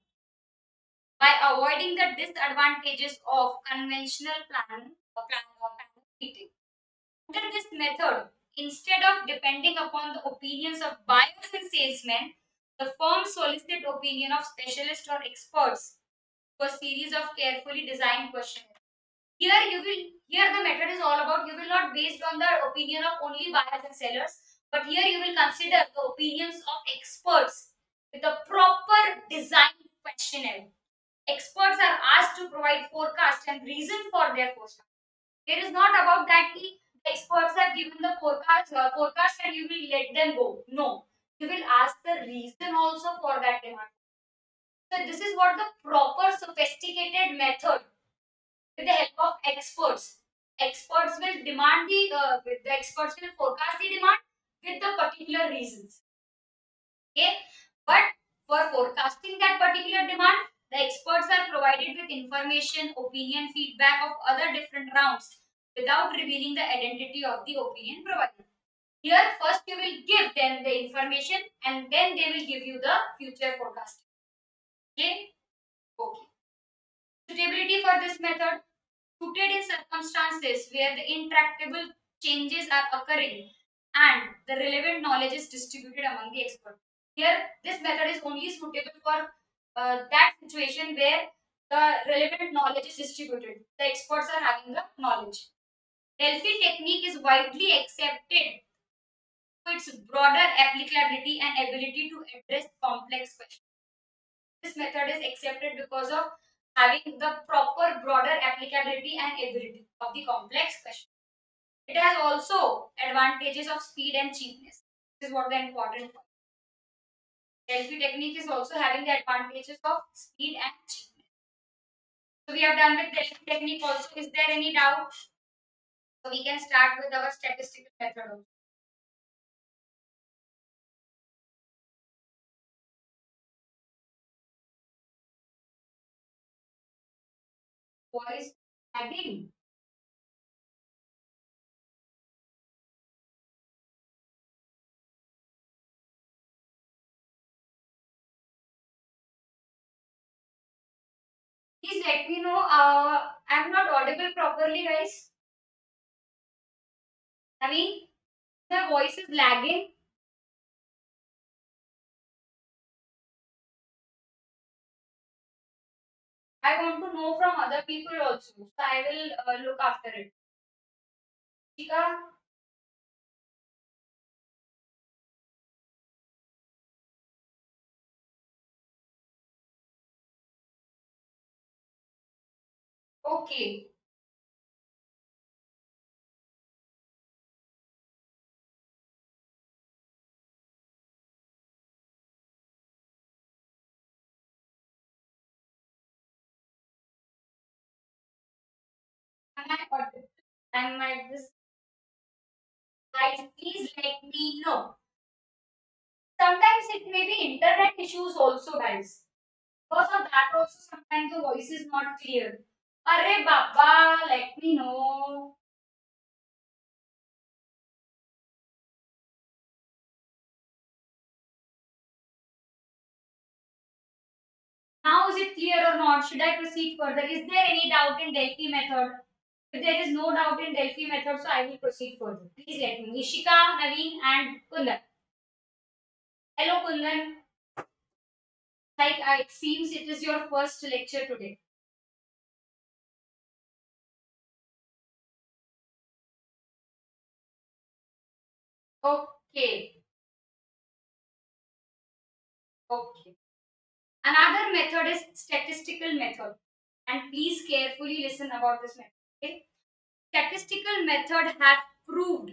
By avoiding the disadvantages of conventional planning or plan or panel meeting. Under this method, instead of depending upon the opinions of buyers and salesmen, the firm solicit opinion of specialists or experts for a series of carefully designed questionnaires. Here you will here the method is all about, you will not based on the opinion of only buyers and sellers, but here you will consider the opinions of experts with a proper designed questionnaire. Experts are asked to provide forecast and reason for their forecast. It is not about that the experts have given the forecast, uh, forecast and you will let them go. No, you will ask the reason also for that demand. So this is what the proper sophisticated method with the help of experts. Experts will demand the uh, the experts will forecast the demand with the particular reasons. Okay, but for forecasting that particular demand, the experts are provided with information, opinion, feedback of other different rounds without revealing the identity of the opinion provided. Here, first you will give them the information and then they will give you the future forecast. Okay? Okay. Suitability for this method. Suited in circumstances where the intractable changes are occurring and the relevant knowledge is distributed among the experts. Here, this method is only suitable for uh, that situation where the relevant knowledge is distributed. The experts are having the knowledge. Delphi technique is widely accepted for its broader applicability and ability to address complex questions. This method is accepted because of having the proper broader applicability and ability of the complex question. It has also advantages of speed and cheapness. This is what the important point. Delphi technique is also having the advantages of speed and cheapness. So we have done with Delphi technique also. Is there any doubt? So we can start with our statistical method. Voice tagging. Please let me know. Uh, I'm not audible properly, guys. I mean, the voice is lagging. I want to know from other people also. So I will uh, look after it. Shika, okay. Am I audible? Am I this? Guys, please let me know. Sometimes it may be internet issues also, guys. Because of that also sometimes the voice is not clear. Arre Baba, let me know. Now is it clear or not? Should I proceed further? Is there any doubt in Delphi method? If there is no doubt in Delphi method, so I will proceed further. Please let me. Ishika, Naveen, and Kundan. Hello, Kundan. Like uh, it seems it is your first lecture today. Okay. Okay. Another method is statistical method. And please carefully listen about this method. Okay? Statistical method have proved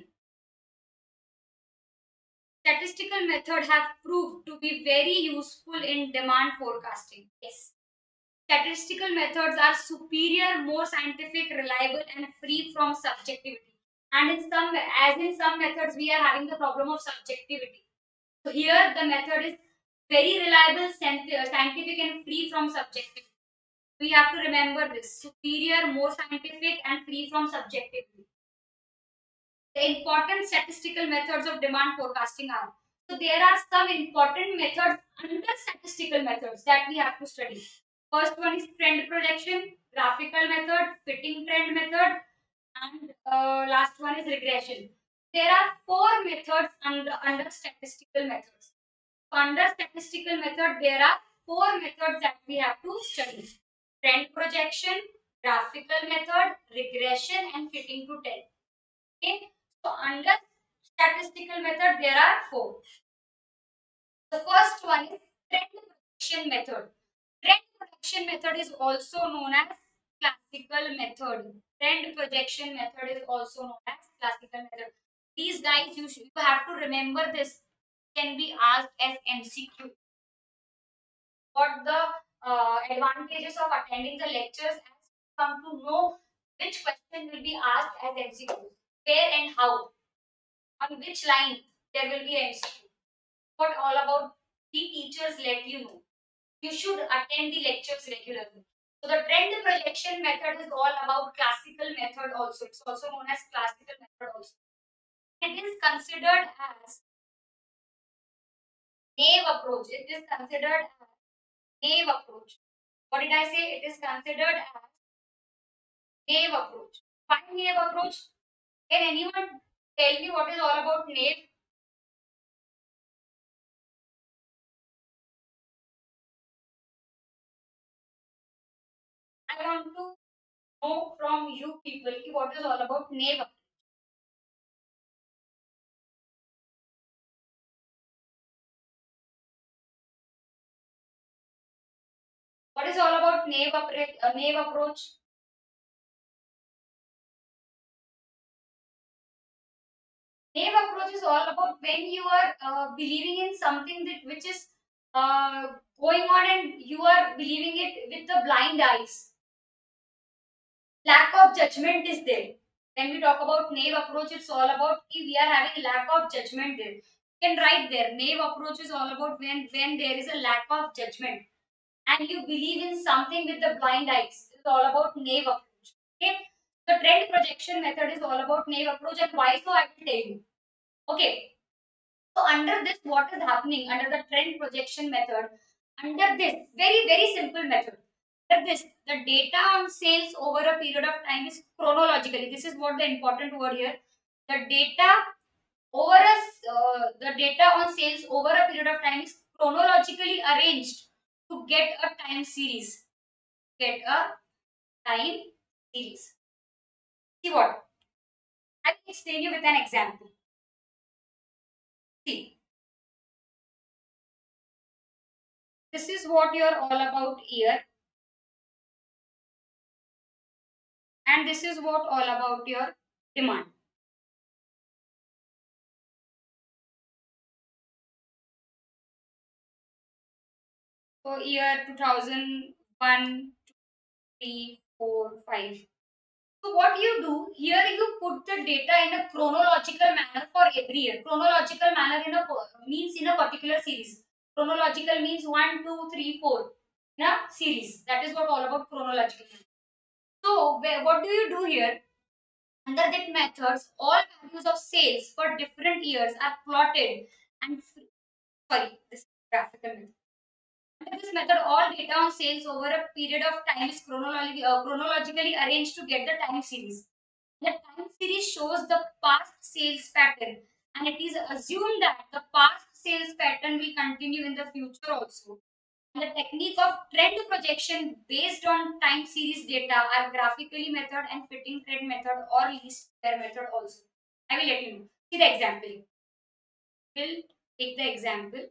statistical method have proved to be very useful in demand forecasting. Yes. Statistical methods are superior, more scientific, reliable, and free from subjectivity. And in some, as in some methods, we are having the problem of subjectivity. So here, the method is very reliable, scientific, and free from subjectivity. We have to remember this: superior, more scientific, and free from subjectivity. The important statistical methods of demand forecasting are. So there are some important methods under statistical methods that we have to study. First one is trend projection, graphical method, fitting trend method, and uh, last one is regression. There are four methods under, under statistical methods. Under statistical method, there are four methods that we have to study. Trend projection, graphical method, regression, and fitting to trend. Okay. So under statistical method, there are four. The first one is trend projection method. Trend projection method is also known as classical method. Trend projection method is also known as classical method. These guys, you, should, you have to remember this. Can be asked as M C Q. What the uh, advantages of attending the lectures as come to know which question will be asked as M C Q. Where and how. On which line there will be M C Q. What all about the teachers let you know. You should attend the lectures regularly. So the trend projection method is all about classical method also. It's also known as classical method also. It is considered as naive approach. It is considered as naive approach. What did I say? It is considered as naive approach. Why naive approach? Can anyone tell me what is all about naive? I want to know from you people what is all about naive approach. What is all about naive, appro- uh, naive approach? Naive approach is all about when you are uh, believing in something that which is uh, going on and you are believing it with the blind eyes. Lack of judgment is there. When we talk about naive approach, it's all about if we are having lack of judgment there. You can write there. Naive approach is all about when when there is a lack of judgment and you believe in something with the blind eyes. It's all about naive approach. Okay. The trend projection method is all about naive approach and why so I will tell you. Okay. So under this, what is happening under the trend projection method? Under this very very simple method, under this the data on sales over a period of time is chronologically. This is what the important word here. The data over a uh, the data on sales over a period of time is chronologically arranged to get a time series. get a time series. See what? I will explain you with an example. See, this is what you're all about here, and this is what all about your demand. So year two thousand one, two, three, four, five. So what you do here, you put the data in a chronological manner for every year. Chronological manner in a means in a particular series. Chronological means one, two, three, four in a series. That is what all about chronological. So where, what do you do here? Under that methods, all values of sales for different years are plotted and sorry, this is graphical method. Under this method, all data on sales over a period of time is chronologically, uh, chronologically arranged to get the time series. The time series shows the past sales pattern, and it is assumed that the past sales pattern will continue in the future also. And the technique of trend projection based on time series data are graphically method and fitting trend method or least square method also. I will let you know. See the example. We'll take the example.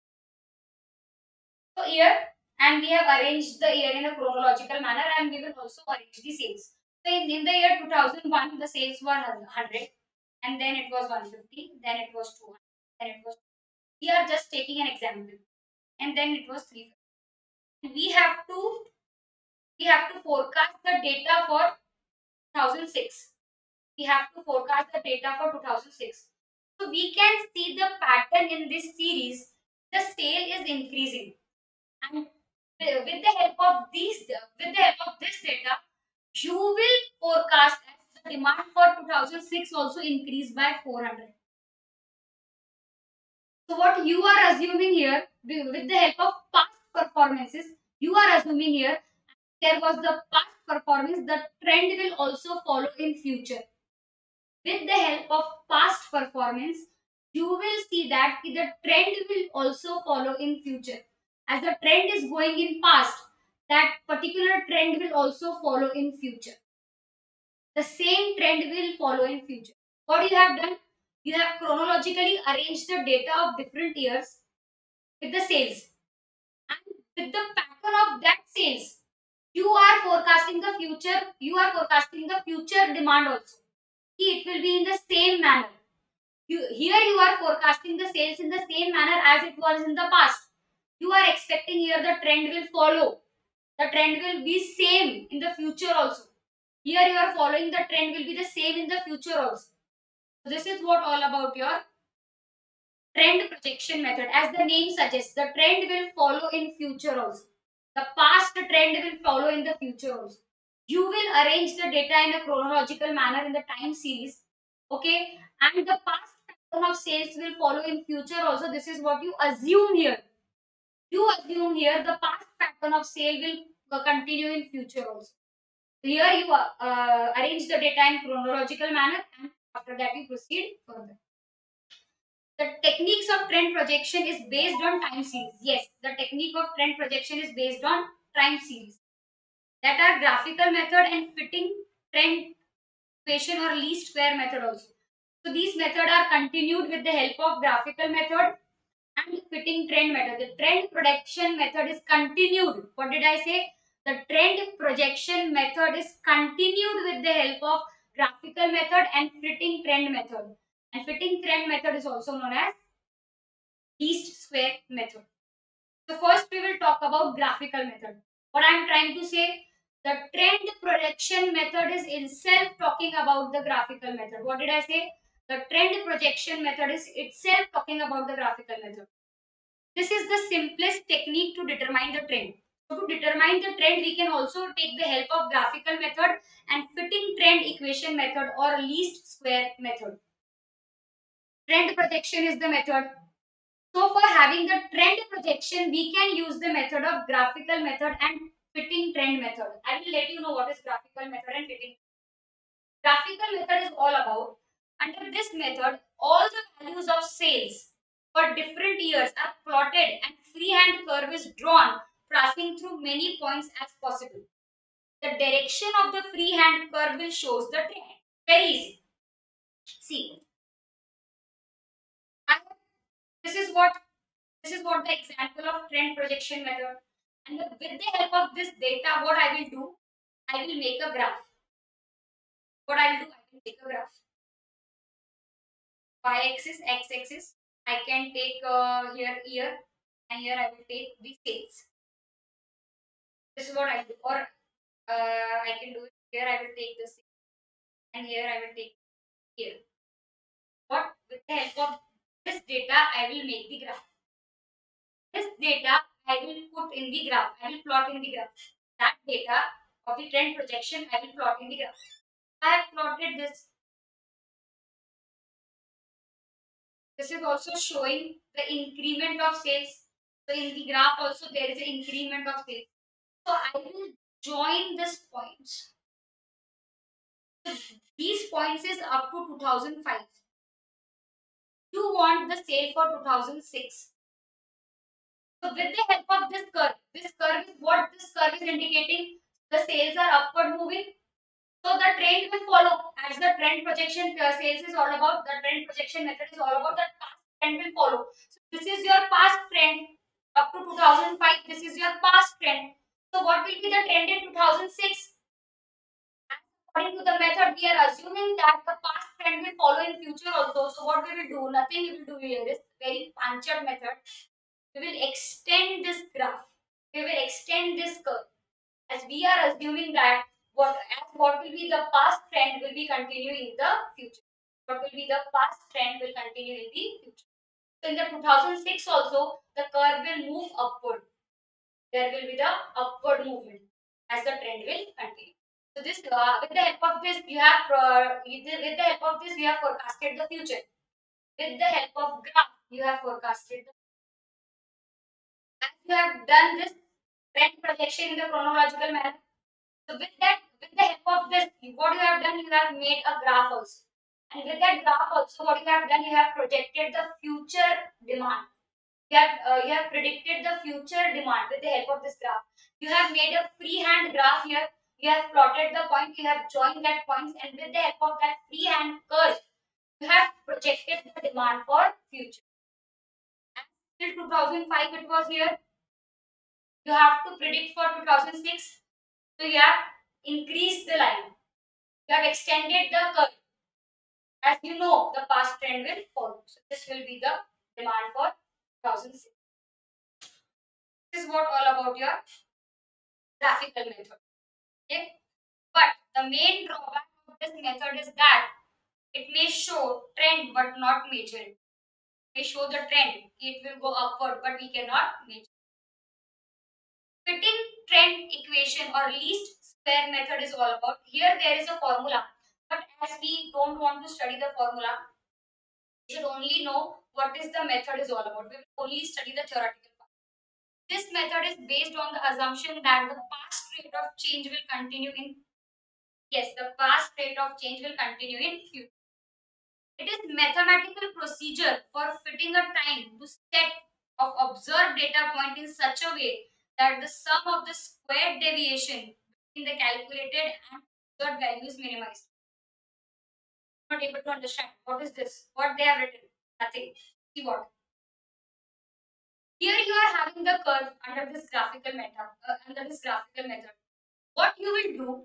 So here, and we have arranged the year in a chronological manner, and we will also arrange the sales. So in, in the year two thousand one, the sales were one hundred, and then it was one hundred fifty, then it was two hundred, then it was. We are just taking an example, and then it was three hundred. We have to we have to forecast the data for two thousand six. We have to forecast the data for two thousand six. So we can see the pattern in this series. The sale is increasing, and with the help of these with the help of this data, you will forecast as the demand for two thousand six also increased by four hundred. So what you are assuming here, with the help of past performances, you are assuming here there was the past performance, the trend will also follow in future. With the help of past performance, you will see that the trend will also follow in future. As the trend is going in past, that particular trend will also follow in future. The same trend will follow in future. What you have done? You have chronologically arranged the data of different years with the sales. And with the pattern of that sales, you are forecasting the future, you are forecasting the future demand also. It will be in the same manner. You, here you are forecasting the sales in the same manner as it was in the past. You are expecting here the trend will follow. The trend will be same in the future also. Here you are following the trend will be the same in the future also. So this is what all about your trend projection method. As the name suggests, the trend will follow in future also. The past trend will follow in the future also. You will arrange the data in a chronological manner in the time series. Okay. And the past pattern of sales will follow in future also. This is what you assume here. You assume here the past pattern of sale will continue in future also. Here you uh, arrange the data in chronological manner, and after that you proceed further. The techniques of trend projection is based on time series. Yes, the technique of trend projection is based on time series. That are graphical method and fitting trend equation or least square method also. So these methods are continued with the help of graphical method and fitting trend method. The trend projection method is continued. What did I say? The trend projection method is continued with the help of graphical method and fitting trend method. And fitting trend method is also known as least square method. So first we will talk about graphical method. What I am trying to say, the trend projection method is itself talking about the graphical method. What did I say? The trend projection method is itself talking about the graphical method. This is the simplest technique to determine the trend. So to determine the trend, we can also take the help of graphical method and fitting trend equation method or least square method. Trend projection is the method. So for having the trend projection, we can use the method of graphical method and fitting trend method. I will let you know what is graphical method and fitting. Graphical method is all about, under this method, all the values of sales for different years are plotted and freehand curve is drawn passing through many points as possible. The direction of the freehand curve will shows the trend. Very easy. See, I, this is what this is what the example of trend projection method. And the, with the help of this data, what I will do, I will make a graph. What I will do, I will make a graph. Y-axis, x-axis. I can take uh, here year, and here I will take the sales. This is what I do. Or uh, I can do it here. I will take this, and here I will take here. What with the help of this data, I will make the graph. This data I will put in the graph. I will plot in the graph. That data of the trend projection I will plot in the graph. I have plotted this. This is also showing the increment of sales. So in the graph also there is an increment of sales. So I will join this points. So these points is up to two thousand five. You want the sale for two thousand six. So with the help of this curve, this curve is what this curve is indicating. The sales are upward moving. So the trend will follow as the trend projection uh, sales is all about. The trend projection method is all about that past trend will follow. So this is your past trend up to two thousand five. This is your past trend. So what will be the trend in two thousand six? According to the method, we are assuming that the past trend will follow in future also. So what we will do? Nothing we will do here is very punctured method. We will extend this graph. We will extend this curve as we are assuming that what as what will be the past trend will be continuing in the future. What will be the past trend will continue in the future. So in the two thousand six also the curve will move upward. There will be the upward movement as the trend will continue. So this uh, with the help of this you have uh, with the help of this you have forecasted the future. With the help of graph you have forecasted the as you have done this trend projection in the chronological manner. So with that, with the help of this, what you have done, you have made a graph also. And with that graph also, what you have done, you have projected the future demand. You have uh, you have predicted the future demand with the help of this graph. You have made a freehand graph here. You have plotted the point. You have joined that points, and with the help of that freehand curve, you have projected the demand for future. And till two thousand five, it was here. You have to predict for two thousand six. So you have increased the line. You have extended the curve. As you know, the past trend will follow. So this will be the demand for two thousand six. This is what all about your graphical method. Okay. But the main drawback of this method is that it may show trend but not measure it. It may show the trend. It will go upward, but we cannot measure. Fitting trend equation or least square method is all about. Here there is a formula, but as we don't want to study the formula, we should only know what is the method is all about. We will only study the theoretical part. This method is based on the assumption that the past rate of change will continue in yes, the past rate of change will continue in future. It is mathematical procedure for fitting a time to set of observed data point in such a way that the sum of the squared deviation between the calculated and observed value is minimized. Not able to understand what is this? What they have written? Nothing. See what? Here you are having the curve under this graphical method. Uh, under this graphical method, what you will do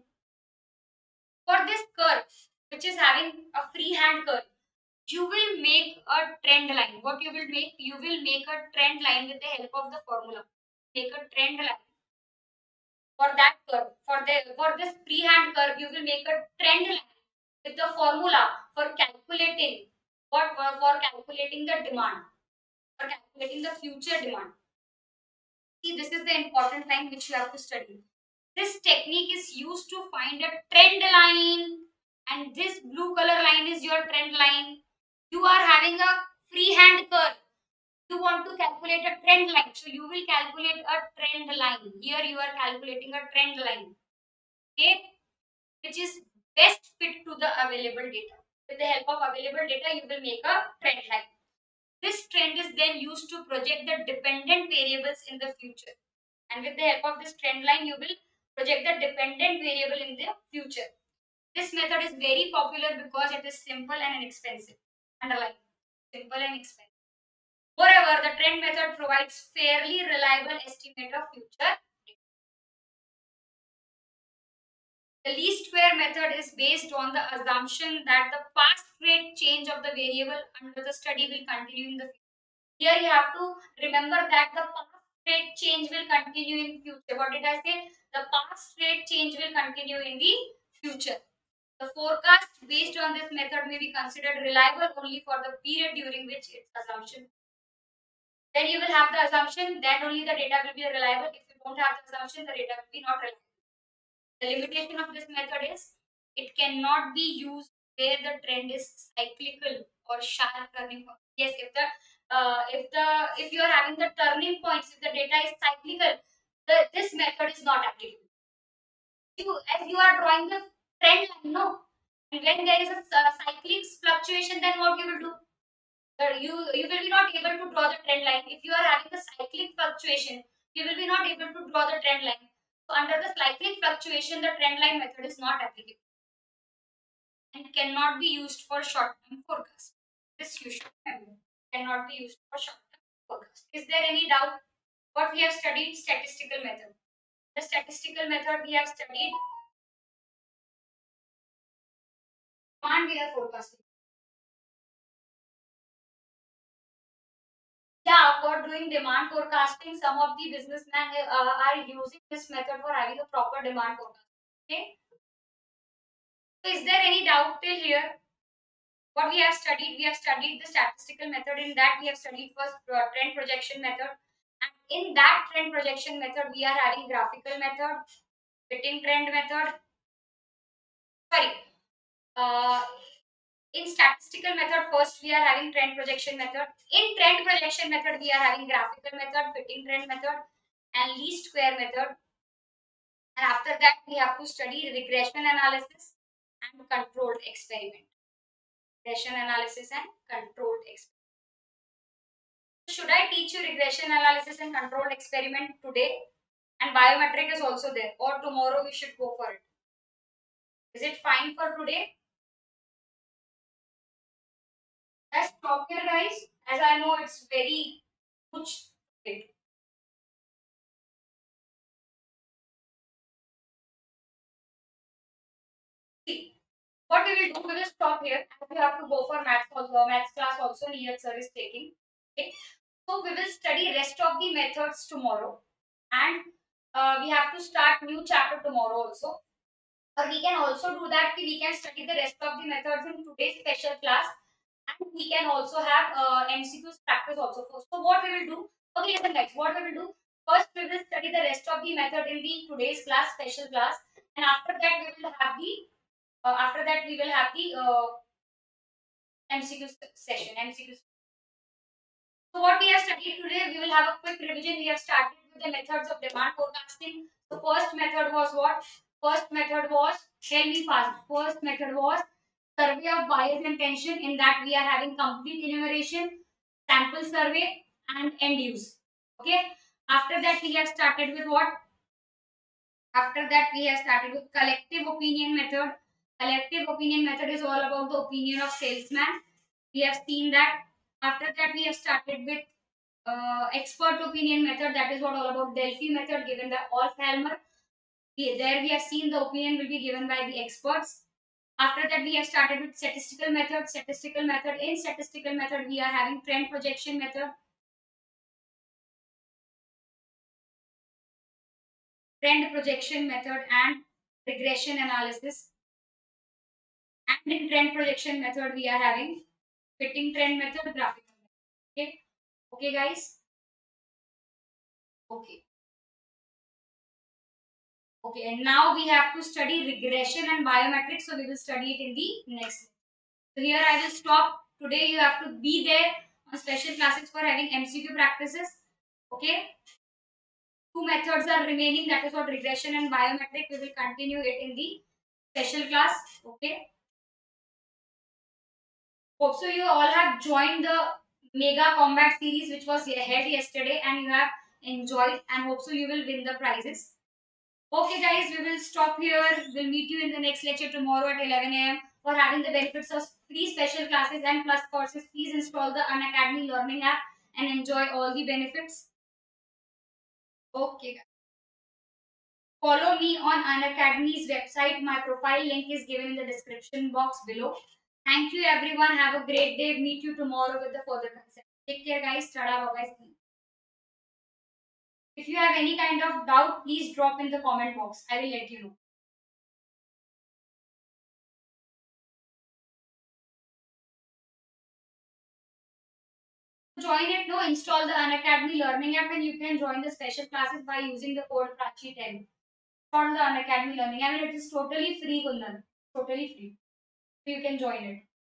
for this curve, which is having a freehand curve, you will make a trend line. What you will make? You will make a trend line with the help of the formula. Make a trend line for that curve. For the for this freehand curve, you will make a trend line with the formula for calculating what for, for calculating the demand, for calculating the future demand. See, this is the important line which you have to study. This technique is used to find a trend line, and this blue color line is your trend line. You are having a freehand curve. You want to calculate a trend line, so you will calculate a trend line. Here you are calculating a trend line, okay, which is best fit to the available data. With the help of available data, you will make a trend line. This trend is then used to project the dependent variables in the future. And with the help of this trend line, you will project the dependent variable in the future. This method is very popular because it is simple and inexpensive. Underline, simple and expensive. Moreover, the trend method provides fairly reliable estimate of future. The least square method is based on the assumption that the past rate change of the variable under the study will continue in the future. Here you have to remember that the past rate change will continue in future. What did I say? The past rate change will continue in the future. The forecast based on this method may be considered reliable only for the period during which its assumption. Then you will have the assumption, then only the data will be reliable. If you don't have the assumption, the data will be not reliable. The limitation of this method is it cannot be used where the trend is cyclical or sharp turning point. Yes, if the uh, if the if you are having the turning points, if the data is cyclical, the this method is not applicable. You as you are drawing the trend line, no, and when there is a uh, cyclic fluctuation, then what you will do? Uh, you you will be not able to draw the trend line. If you are having the cyclic fluctuation, you will be not able to draw the trend line. So under the cyclic fluctuation, the trend line method is not applicable and cannot be used for short-term forecast. This you should remember. Cannot be used for short-term forecast. Is there any doubt? What we have studied? Statistical method. The statistical method we have studied demand we are forecasting. Yeah, for doing demand forecasting, some of the businessmen uh, are using this method for having a proper demand forecast. Okay. So, is there any doubt till here? What we have studied, we have studied the statistical method. In that, we have studied first uh, trend projection method. And in that trend projection method, we are having graphical method, fitting trend method. Sorry. Uh, in statistical method, first we are having trend projection method. In trend projection method, we are having graphical method, fitting trend method, and least square method. And after that, we have to study regression analysis and controlled experiment. Regression analysis and controlled experiment. Should I teach you regression analysis and controlled experiment today? And biometric is also there. Or tomorrow we should go for it. Is it fine for today? Let's stop here, guys. As I know it's very huge. See, what we will do, we will stop here. We have to go for maths also. Maths class also Neeraj sir is taking. Okay. So we will study rest of the methods tomorrow. And uh, we have to start new chapter tomorrow also. Or we can also do that. We can study the rest of the methods in today's special class. And we can also have uh, M C Qs practice also. So what we will do? Okay, listen guys. What we will do? First, we will study the rest of the method in the today's class, special class. And after that, we will have the uh, after that, we will have the uh, M C Q session. M C Q. So what we have studied today, we will have a quick revision. We have started with the methods of demand forecasting. The first method was what? First method was, tell me fast. First method was survey of bias and tension. In that we are having complete enumeration, sample survey, and end use. Okay. After that we have started with what? After that we have started with collective opinion method. Collective opinion method is all about the opinion of salesman. We have seen that. After that we have started with uh, expert opinion method. That is what all about Delphi method given by Olaf Helmer. We, there we have seen the opinion will be given by the experts. After that we have started with statistical method. Statistical method. In statistical method we are having trend projection method, trend projection method and regression analysis. And in trend projection method we are having fitting trend method, graphical method. Okay. Okay guys. Okay. Okay, and now we have to study regression and biometrics, so we will study it in the next. So here I will stop. Today you have to be there on special classes for having M C Q practices. Okay. Two methods are remaining, that is what regression and biometric. We will continue it in the special class. Okay. Hope so you all have joined the Mega Combat series which was held yesterday, and you have enjoy it, and hope so you will win the prizes. Okay, guys, we will stop here. We'll meet you in the next lecture tomorrow at eleven a m. For having the benefits of free special classes and plus courses, please install the Unacademy Learning app and enjoy all the benefits. Okay, guys. Follow me on Unacademy's website. My profile link is given in the description box below. Thank you, everyone. Have a great day. Meet you tomorrow with the further concept. Take care, guys. Tada, bye bye. If you have any kind of doubt, please drop in the comment box. I will let you know. Join it, no, install the Unacademy Learning app and you can join the special classes by using the code Prachi ten. Install the Unacademy Learning. I mean, it is totally free, Kundan. Totally free. So you can join it.